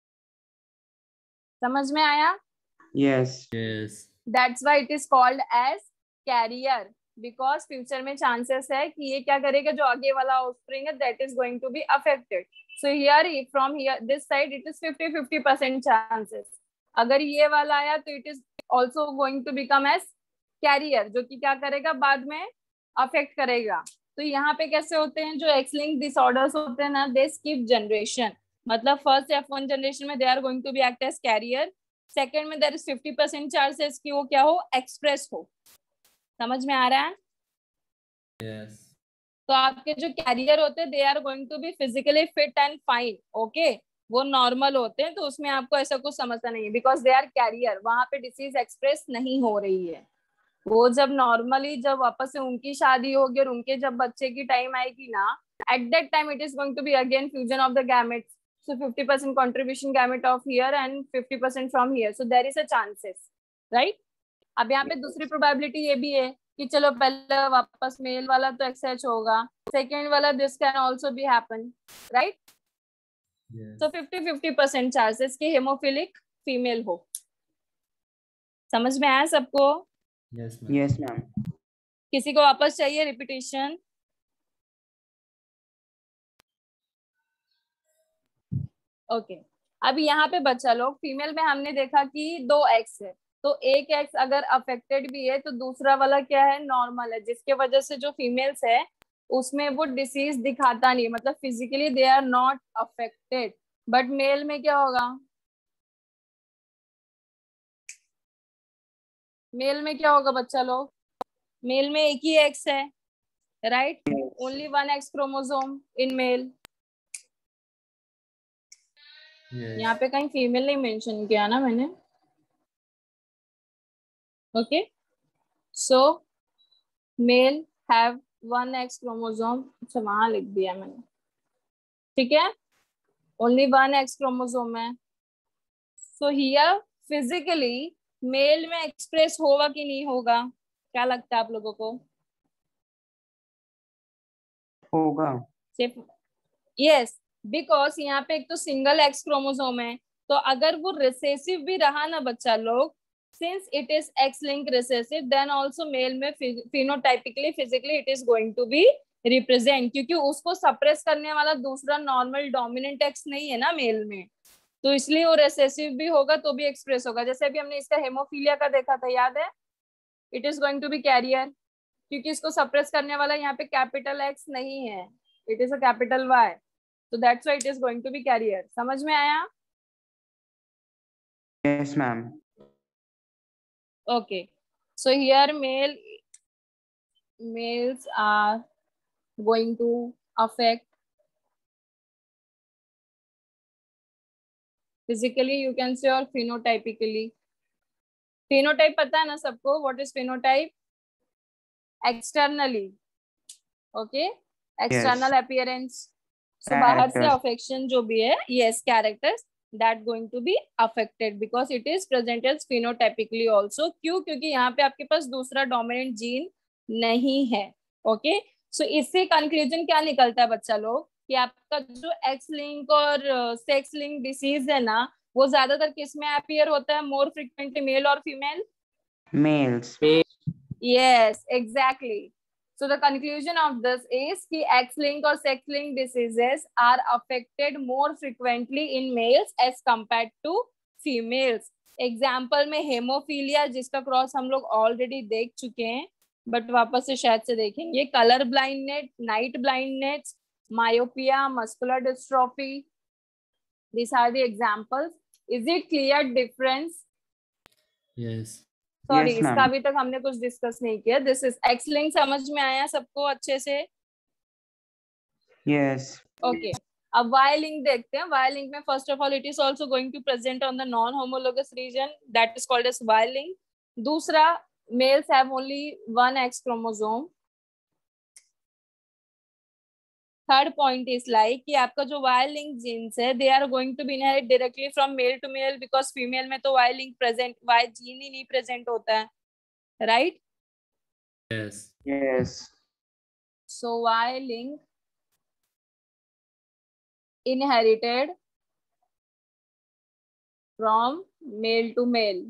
समझ में आया? Yes. Yes. That's why it is called as carrier because future में चांसेस है कि ये क्या करेगा, जो आगे वाला ऑफस्प्रिंग है that is going to be affected. So here from here this side it is fifty fifty percent chances. अगर ये वाला आया तो it is also going to become as carrier, जो कि क्या करेगा, बाद में अफेक्ट करेगा. तो यहाँ पे कैसे होते हैं, जो एक्स लिंक डिसऑर्डर्स होते हैं ना, दे स्किप जनरेशन. मतलब फर्स्ट एफ वन जनरेशन में they are going to be act as carrier, second में there is fifty percent chances कि वो क्या हो, एक्सप्रेस हो. समझ में आ रहा है? Yes. तो आपके जो कैरियर होते हैं they are going to be physically fit and fine. Okay, वो नॉर्मल होते हैं, तो उसमें आपको ऐसा कुछ समझना नहीं है बिकॉज दे आर कैरियर. वहां पे डिसीज एक्सप्रेस नहीं हो रही है. वो जब नॉर्मली जब वापस से उनकी शादी होगी और उनके जब बच्चे की टाइम आएगी ना, at that time it is going to be again fusion of the gametes. So fifty percent contribution gamete of here and fifty percent from here. So there is a chances, right? अब यहाँ पे दूसरी probability ये भी है कि चलो पहले वापस मेल वाला तो एक्सएच होगा, सेकेंड वाला this can also be happen, right. So fifty fifty percent chances कि हेमोफिलिक फीमेल हो. समझ में आया सबको? Yes, ma'am. Yes, ma'am. किसी को वापस चाहिए रिपीटेशन? Okay okay. अब यहाँ पे बच्चा लोग फीमेल में हमने देखा कि दो एक्स है, तो एक एक्स अगर अफेक्टेड भी है तो दूसरा वाला क्या है, नॉर्मल है, जिसके वजह से जो फीमेल्स है उसमें वो डिसीज दिखाता नहीं, मतलब physically they are not affected. But male में क्या होगा, मेल में क्या होगा बच्चा लोग, मेल में एक ही एक्स है, right, only one X chromosome in male. Yes. यहाँ पे कहीं फीमेल नहीं मेंशन किया ना मैंने. Okay, so male have one X chromosome. अच्छा वहां लिख दिया मैंने, ठीक है, ओनली वन एक्स क्रोमोसोम है. सो हियर फिजिकली मेल में एक्सप्रेस होगा कि नहीं होगा, क्या लगता है आप लोगों को? होगा. सिर्फ यस, बिकॉज यहाँ पे एक तो सिंगल एक्स क्रोमोसोम है, तो अगर वो रिसेसिव भी रहा ना बच्चा लोग, since it is X link recessive, then also male में phenotypically physically it is going to be represent, क्योंकि उसको सप्रेस करने वाला दूसरा नॉर्मल डोमिनेंट एक्स नहीं है ना मेल में, तो इसलिए वो रिसेसिव भी होगा तो भी एक्सप्रेस होगा. जैसे अभी हमने इसका हेमोफीलिया का देखा था, याद है, it is going to be carrier, क्योंकि इसको सप्रेस करने वाला यहाँ पे कैपिटल एक्स नहीं है, it is a capital Y, so that's why it is going to be carrier. समझ में आया? Yes, ma'am. Okay, so here male males are going to affect physically, you can say, or phenotypically. phenotype पता है ना सबको, what is phenotype? Externally, okay, external Yes. appearance. So बाहर से Characters. Affection जो भी है, yes, characters. that going to be affected because it is presented phenotypically also. क्यों? क्योंकि यहाँ पे आपके पास दूसरा dominant gene नहीं है. ओके, सो इससे कंक्लूजन क्या निकलता है बच्चा लोग कि आपका जो एक्स लिंक और सेक्स लिंक डिसीज है ना, वो ज्यादातर किस में अपीयर होता है? मोर फ्रिक्वेंटली मेल और female? Males. Yes, exactly. So the conclusion of this is कि X-linked or sex-linked diseases are affected more frequently in males as compared to females. Example में हेमोफीलिया, जिसका क्रॉस हम लोग already देख चुके हैं, but वापस से शायद से देखेंगे. Colour blindness, night blindness, myopia, muscular dystrophy. These are the examples. Is it clear difference? Yes. Sorry, Yes, इसका ma'am. अभी तक हमने कुछ डिस्कस नहीं किया. This is X link. समझ में आया सबको अच्छे से? Yes. ओके, अब वाई लिंक देखते हैं. वाई लिंक में first of all it is also going to present on the non homologous region, that is called as Y link. दूसरा, males have only one X chromosome. Third point is like कि आपका जो Y link genes है, they are going to be inherit directly from male to male, because female में तो Y link present, Y gene ही नहीं present होता है, right? Yes. Yes. So Y link inherited from male to male.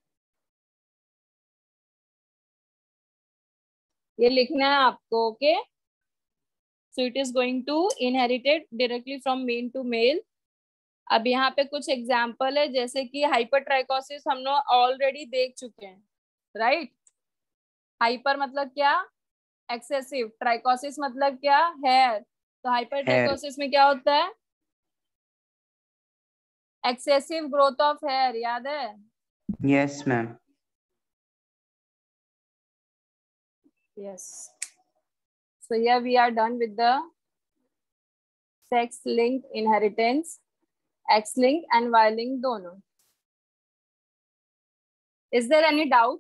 ये लिखना है आपको. Okay, so it is going to inherited directly from male to male. अब यहाँ पे कुछ एग्जाम्पल है, जैसे कि हाइपरट्राइकोसिस हम लोग ऑलरेडी देख चुके हैं, राइट? हाइपर मतलब क्या? एक्सेसिव. ट्राइकोसिस मतलब क्या? हेयर. तो हाइपरट्राइकोसिस में क्या होता है? Excessive growth of hair. याद है? Yes, ma'am. Yes. So here we are done with the sex-linked inheritance, X-linked and Y-linked दोनों. Is there any doubt?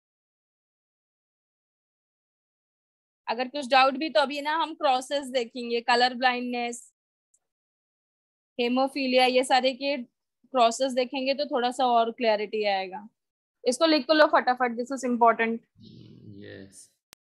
अगर कुछ डाउट भी तो अभी ना हम क्रॉसेस देखेंगे. कलर ब्लाइंडनेस, हेमोफीलिया, ये सारे के क्रॉसेस देखेंगे तो थोड़ा सा और क्लैरिटी आएगा. इसको लिख को लो फटाफट. This is important. Yes.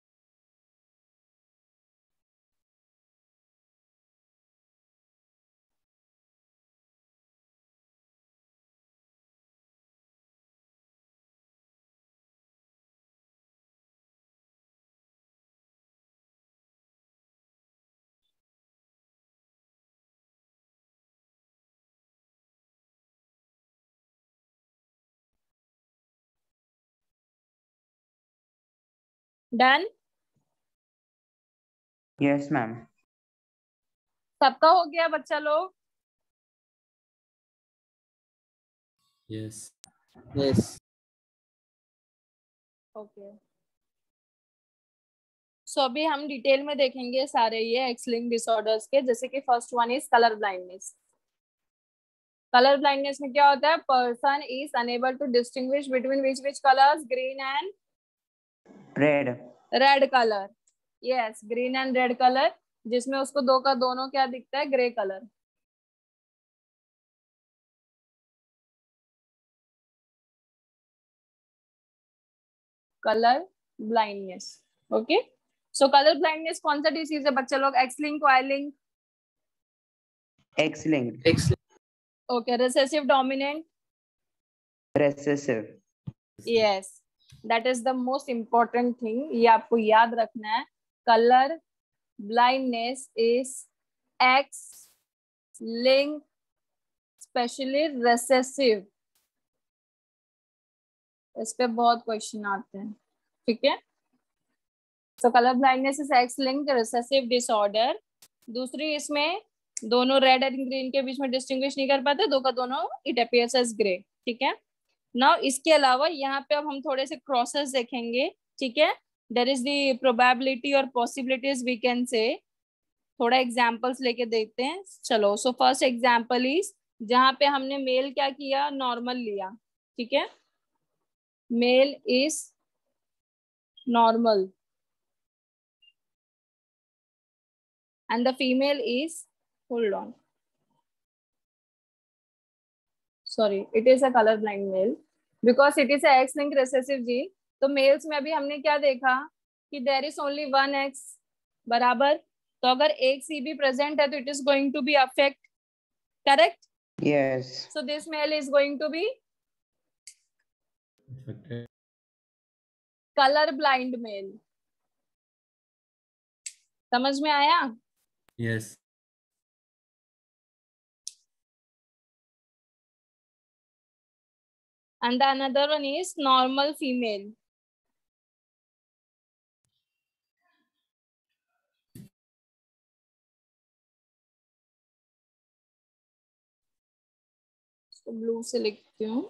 Done? Yes, ma'am. सबका हो गया बच्चा लोग? Yes. Yes. ओके, सो अभी हम डिटेल में देखेंगे सारे ये एक्स लिंक डिसऑर्डर्स के. जैसे कि first one is colour blindness. Colour blindness में क्या होता है? Person is unable to distinguish between which which colours? Green and Red. Red colour. Yes, green and red colour, जिसमें उसको दो का दोनों क्या दिखता है? Grey colour. Colour blindness. Okay, so colour blindness कौन सा डिसीज है बच्चा लोग? X link, Y link? X-linked. X. Okay, recessive dominant? Recessive. Yes, that is the most important thing. ये आपको याद रखना है. Colour blindness is X link, specially recessive. इस पे बहुत क्वेश्चन आते हैं, ठीक है? So colour blindness is X linked recessive disorder. दूसरी, इसमें दोनों रेड एंड ग्रीन के बीच में डिस्टिंग्विश नहीं कर पाते, दो का दोनों इट अपीयर्स एज ग्रे. ठीक है? नाउ इसके अलावा यहाँ पे अब हम थोड़े से क्रॉसेस देखेंगे. ठीक है? देयर इज द प्रोबेबिलिटी और पॉसिबिलिटीज वी कैन से. थोड़ा एग्जांपल्स लेके देखते हैं. चलो, सो फर्स्ट एग्जांपल इज जहाँ पे हमने मेल क्या किया? नॉर्मल लिया. ठीक है? Male is normal and the female is, hold on, sorry it is a colour blind male because it is X link recessive जी। तो मेल्स में अभी हमने क्या देखा कि there is only one X बराबर, तो अगर एक सी भी प्रेजेंट है तो it is going to be affect, correct? Yes. So this male is going to be Affected. Colour blind male. समझ में आया? Yes. And the another one is normal female. So blue से लिखती हूँ।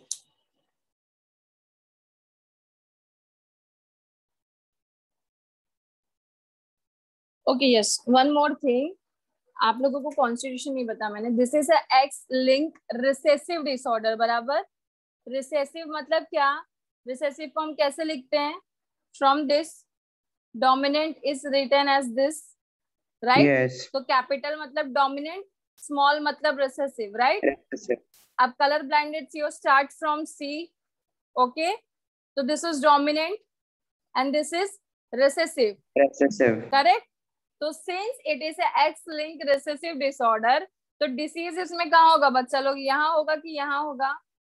Okay, yes. One more thing. आप लोगों को constitution नहीं बता मैंने। This is a X link recessive disorder बराबर। रिसेसिव मतलब क्या? रिसेसिव को हम कैसे लिखते हैं? From this dominant is written as this, right? Yes. तो कैपिटल मतलब डोमिनेंट, स्मॉल मतलब रिसेसिव, राइट? Recessive. अब colour blinded C O start from C, okay? तो this is dominant and this is recessive, Recessive. Correct? तो since it is X link recessive disorder, तो disease इसमें कहाँ होगा बच्चा लोग? यहाँ होगा कि यहाँ होगा?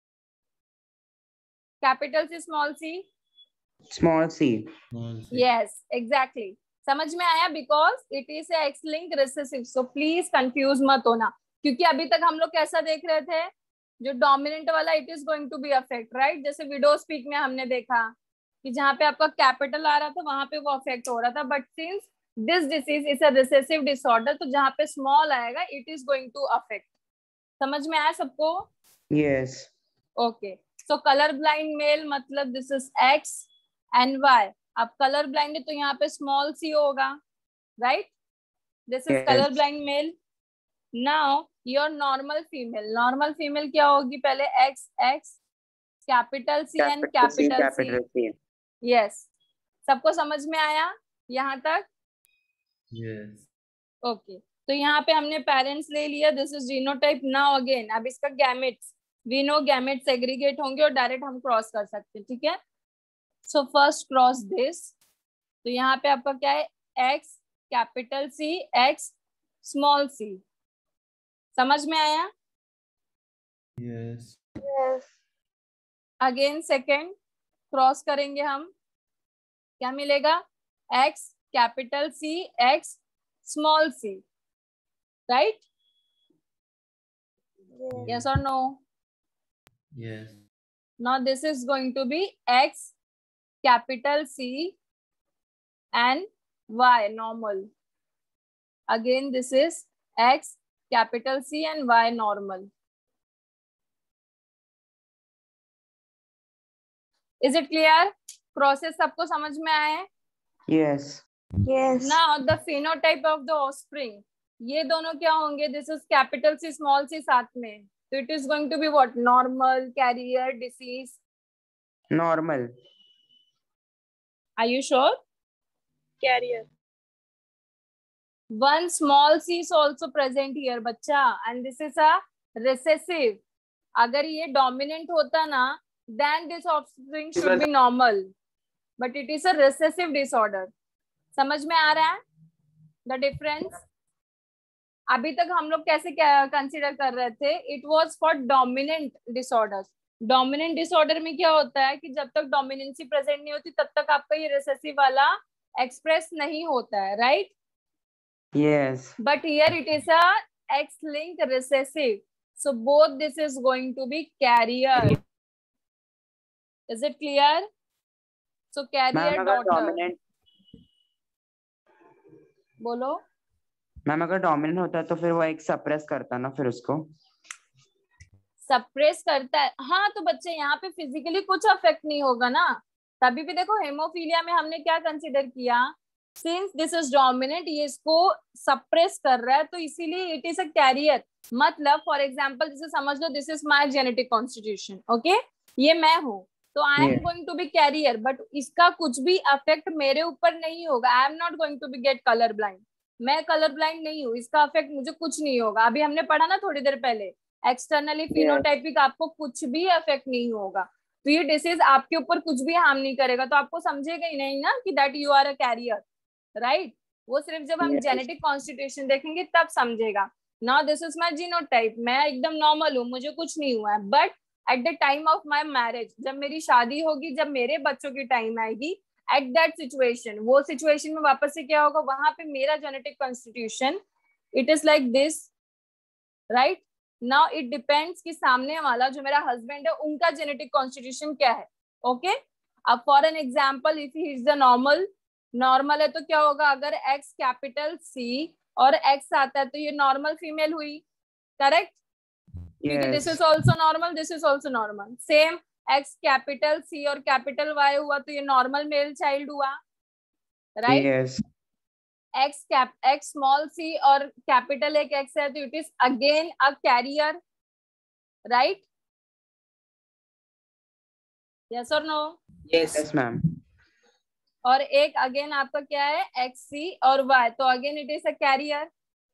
Capital C small C? Small c. Small c. Yes exactly, समझ में आया? Because it is X link recessive, so please confuse मत होना, क्योंकि अभी तक हम लोग कैसा देख रहे थे? जो डोमिनेंट वाला it is going to be affect, right? जैसे विडो स्पीक में हमने देखा कि जहाँ पे आपका कैपिटल आ रहा था वहां पे वो अफेक्ट हो रहा था, but since this disease is a recessive disorder, तो जहाँ पे स्मॉल आएगा it is going to affect. समझ में आया सबको? Yes. Okay, so colour blind male मतलब this is X and Y. अब कलर ब्लाइंड है तो यहाँ पे स्मॉल सी होगा, right? This is Yes. Colour blind male. Now your normal female, normal female क्या होगी? पहले X X capital C and Capital C. Capital C. Capital C. Yes, सबको समझ में आया यहाँ तक? Yes. ओके, तो यहाँ पे हमने पेरेंट्स ले लिया, this is genotype. Now again अब इसका gametes, we know gametes aggregate होंगे और डायरेक्ट हम क्रॉस कर सकते हैं, ठीक है? सो फर्स्ट क्रॉस दिस, तो यहाँ पे आपका क्या है? X capital C X small C. समझ में आया? Yes. अगेन सेकेंड क्रॉस करेंगे हम, क्या मिलेगा? X capital C X small C, right? Yes और no? Yes. Now this is going to be x capital C and y normal. Again this is x capital C and y normal. Is it clear? Process सबको समझ में आया है? Yes. Yes. Now the phenotype of the offspring, ये दोनों क्या होंगे? This is capital C small c साथ में, so it is going to be what? Normal, carrier, disease. Normal. Are you sure? Carrier. One small c is also present here बच्चा, and this is a recessive. अगर ये dominant होता ना, then this offspring should be normal, but it is a recessive disorder. समझ में आ रहा है the difference? अभी तक हम लोग कैसे कंसिडर कर रहे थे? It was for dominant disorders. Dominant disorder में क्या होता है कि जब तक डोमिनेंसी प्रेजेंट नहीं होती तब तक आपका ये रिसेसिव वाला एक्सप्रेस नहीं होता है, right? Yes. But here it is a X link recessive, so both this is going to be carrier. Is it clear? So carrier ma'am अगर डॉटर, डोमिनेंट बोलो। मैम अगर डोमिनेंट होता है तो फिर वो एक सप्रेस करता ना फिर उसको। सप्रेस करता है, हाँ। तो बच्चे यहाँ पे फिजिकली कुछ अफेक्ट नहीं होगा ना, तभी भी देखो हेमोफीलिया में हमने क्या कंसीडर किया? सिंस दिस इज डोमिनेंट, ये इसको सप्रेस कर रहा है, तो इसीलिए इट इज अ कैरियर। मतलब फॉर एग्जांपल जैसे समझ लो this is my genetic constitution, okay? ये मैं हूँ, तो I am going to be carrier, but इसका कुछ भी अफेक्ट मेरे ऊपर नहीं होगा। I am not going to be get colour blind, मैं कलर ब्लाइंड नहीं हूँ, इसका अफेक्ट मुझे कुछ नहीं होगा। अभी हमने पढ़ा ना थोड़ी देर पहले, एक्सटर्नली फिनोटाइपिक आपको कुछ भी अफेक्ट नहीं होगा, तो ये डिसीज आपके ऊपर कुछ भी हार्म नहीं करेगा, तो आपको समझेगा ही नहीं ना कि that you are a carrier, right. वो सिर्फ जब हम जेनेटिक कॉन्स्टिट्यूशन देखेंगे तब समझेगा। Now this is my genotype, मैं एकदम नॉर्मल हूँ, मुझे कुछ नहीं हुआ है, but at the time of my marriage, जब मेरी शादी होगी, जब मेरे बच्चों की टाइम आएगी, एट दैट सिचुएशन, वो सिचुएशन में वापस से क्या होगा, वहां पे मेरा genetic constitution it is like this, right. Now it depends कि सामने वाला जो मेरा हस्बैंड है उनका जेनेटिक कॉन्स्टिट्यूशन क्या है, ओके okay? अब for an example, if he is the normal, normal है तो क्या होगा, अगर एक्स कैपिटल सी और एक्स आता है तो ये नॉर्मल फीमेल हुई, करेक्ट, क्योंकि this is also normal, this is also normal. Same X capital C और कैपिटल वाई हुआ तो ये नॉर्मल मेल चाइल्ड हुआ, right. yes, X cap X small C और कैपिटल एक एक्स है तो it is again a carrier, right, yes और नो? Yes. yes मैम, और एक अगेन आपका क्या है, एक्स सी और वाई, तो again it is a carrier,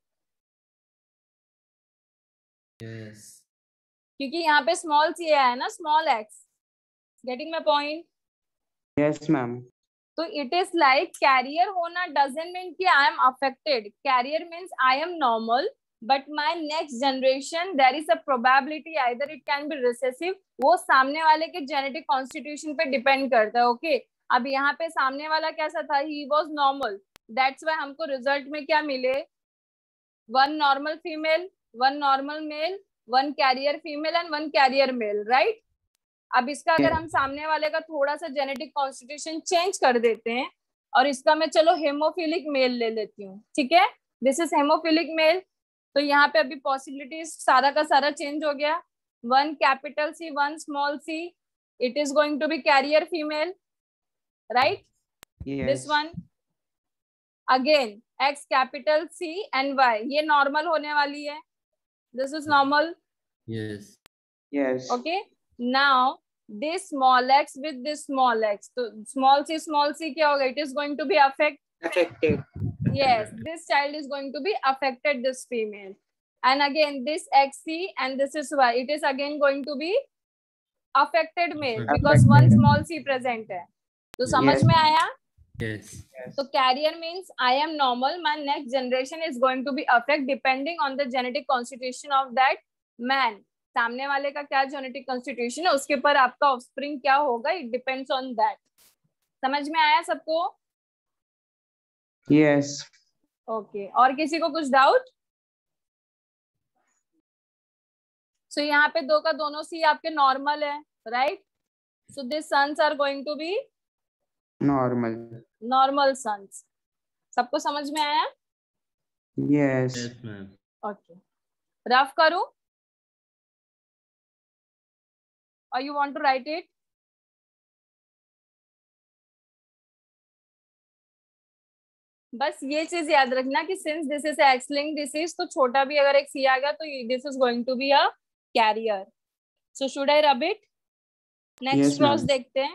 Yes. क्योंकि यहाँ पे स्मॉल सी आया है ना, small X, getting my point? yes ma'am, तो इट इज लाइक कैरियर होना डजंट मीन कि I am affected, carrier means I am normal but my next generation there is a probability either it can be recessive, वो सामने वाले के genetic constitution पे depend करता है, ओके okay? अब यहाँ पे सामने वाला कैसा था, he was normal, that's why हमको रिजल्ट में क्या मिले, one normal female, one normal male, one carrier female and one carrier male, right. अब इसका अगर हम सामने वाले का थोड़ा सा जेनेटिक कॉन्स्टिट्यूशन चेंज कर देते हैं और इसका मैं चलो हेमोफिलिक मेल ले लेती हूँ, ठीक है, दिस इज हेमोफिलिक मेल, तो यहाँ पे अभी पॉसिबिलिटीज सारा का सारा चेंज हो गया, one capital C one small C, it is going to be carrier female, right, this one again X capital C and Y, ये नॉर्मल होने वाली है, this is normal, Yes. yes, okay, now this small x with this small x, तो small c small c क्या होगा, it is going to be affect, Affected. yes, this child is going to be affected, this female, and again this xc and this is y, it is again going to be affected male because one small c present है, तो समझ Yes. में आया? Yes. So carrier means I am normal, my next generation is going to be affected depending on the genetic constitution of that man, सामने वाले का क्या genetic constitution है उसके पर आपका ऑफस्प्रिंग क्या होगा, इट डिपेंड्स ऑन दैट। समझ में आया सबको? yes, okay okay. और किसी को कुछ डाउट? सो so, यहाँ पे दो का दोनों सी आपके नॉर्मल है, right, so this sons are going to be normal, normal sons. सबको समझ में आया? yes, Yes, ma'am. Okay, rough करूं or you want to write it? बस ये चीज याद रखना कि since this is X linked disease, तो छोटा भी अगर एक सी आ गया तो this is going to be a carrier. So should I rub it? Next Yes, cross ma'am. देखते हैं।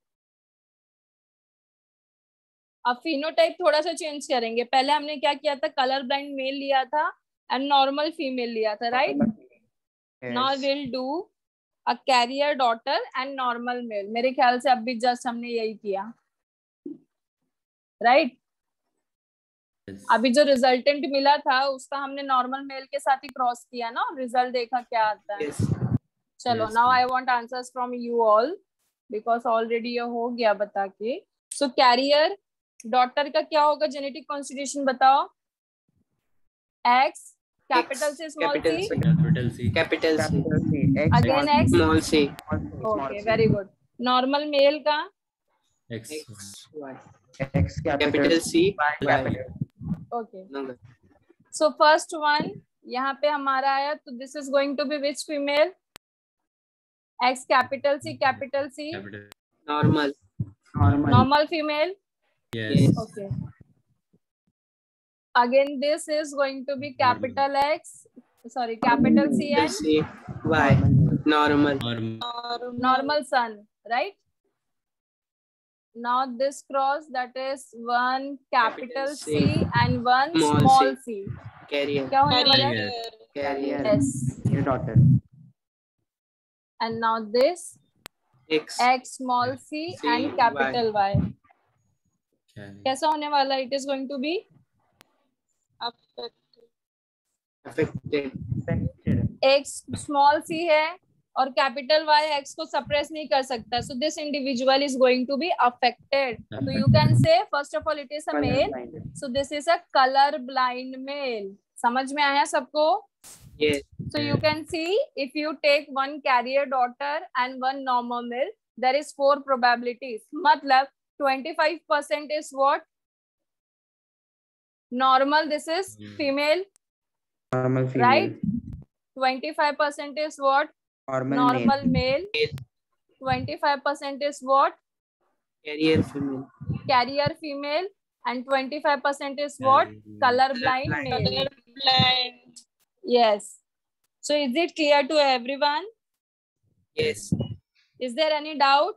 अब फिनोटाइप थोड़ा सा चेंज करेंगे, पहले हमने क्या किया था, कलर ब्लाइंड मेल लिया था एंड नॉर्मल फीमेल लिया था, right. Now yes, will do a carrier daughter and normal male, मेरे ख्याल से अब भी जस्ट हमने यही किया, राइट right? Yes. अभी जो रिजल्टेंट मिला था उसका हमने नॉर्मल मेल के साथ ही क्रॉस किया ना, रिजल्ट देखा क्या आता है। Yes. चलो Yes, now ma'am. I want answers from you all because already ये हो गया बता के। सो कैरियर डॉटर का क्या होगा जेनेटिक कॉन्स्टिट्यूशन बताओ? एक्स कैपिटल से small Capital C, C. Capital C. Capital C. capital C, X, again small X, Small c. Okay very good. Normal male का X. X. Y. X, capital Capital C. Y, Y. capital, okay, Number. So first one यहाँ पे हमारा आया, तो this is going to be which female? X capital C capital C, Capital. Normal. normal, normal female, Yes. okay. Again this is going to be capital X, sorry, capital C Capital and C. Y. Normal. Normal. normal son, right? Now this cross, that is one capital Capital C C and one small small c. c, Carrier. क्या होने वाला है? Carrier. Carrier. S. Your daughter. And now this X. X small c C, and capital Y. Carry. कैसा होने वाला? It is going to be Affected. X small c है और capital Y X को सप्रेस नहीं कर सकता. So this individual is going to be affected. So you can say first of all it is a male. So this is a color blind male. समझ में आया सबको? Yes. So you can see if you take one carrier daughter and one normal male, there is four probabilities. मतलब twenty-five percent is what? Normal, this is female, Normal female. right? twenty-five percent is what? Normal, Normal male. male. twenty-five percent is what? Carrier female. Carrier female. And twenty-five percent is what? Color blind male. Blind. Yes. So is it clear to everyone? Yes. Is there any doubt?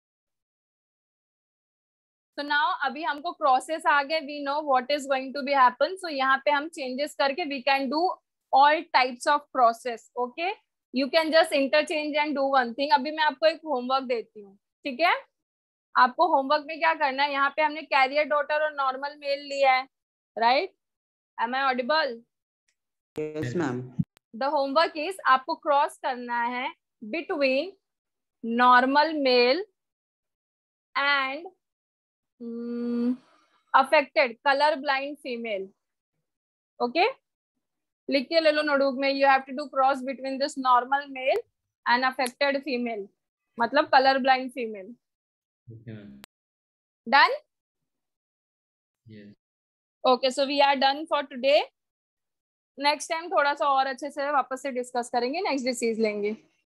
So now अभी हमको process आ गए. We know what is going to be happen. So यहाँ पे हम changes करके we can do all types of process. Okay? You can just interchange and do one thing. अभी मैं आपको एक homework देती हूँ. ठीक है? आपको homework में क्या करना है? यहाँ पे हमने carrier daughter और normal male लिया है. Right? Am I audible? Yes, ma'am. The homework is आपको cross करना है between normal male and um, affected color blind female. Okay? लिख के ले लो नोटबुक में. You have to do cross between this normal male and affected female. मतलब color blind female. Okay, ma'am. Done? Yes. Okay, so we are done for today. Next time थोड़ा सा और अच्छे से वापस से डिस्कस करेंगे. नेक्स्ट डिसीज लेंगे.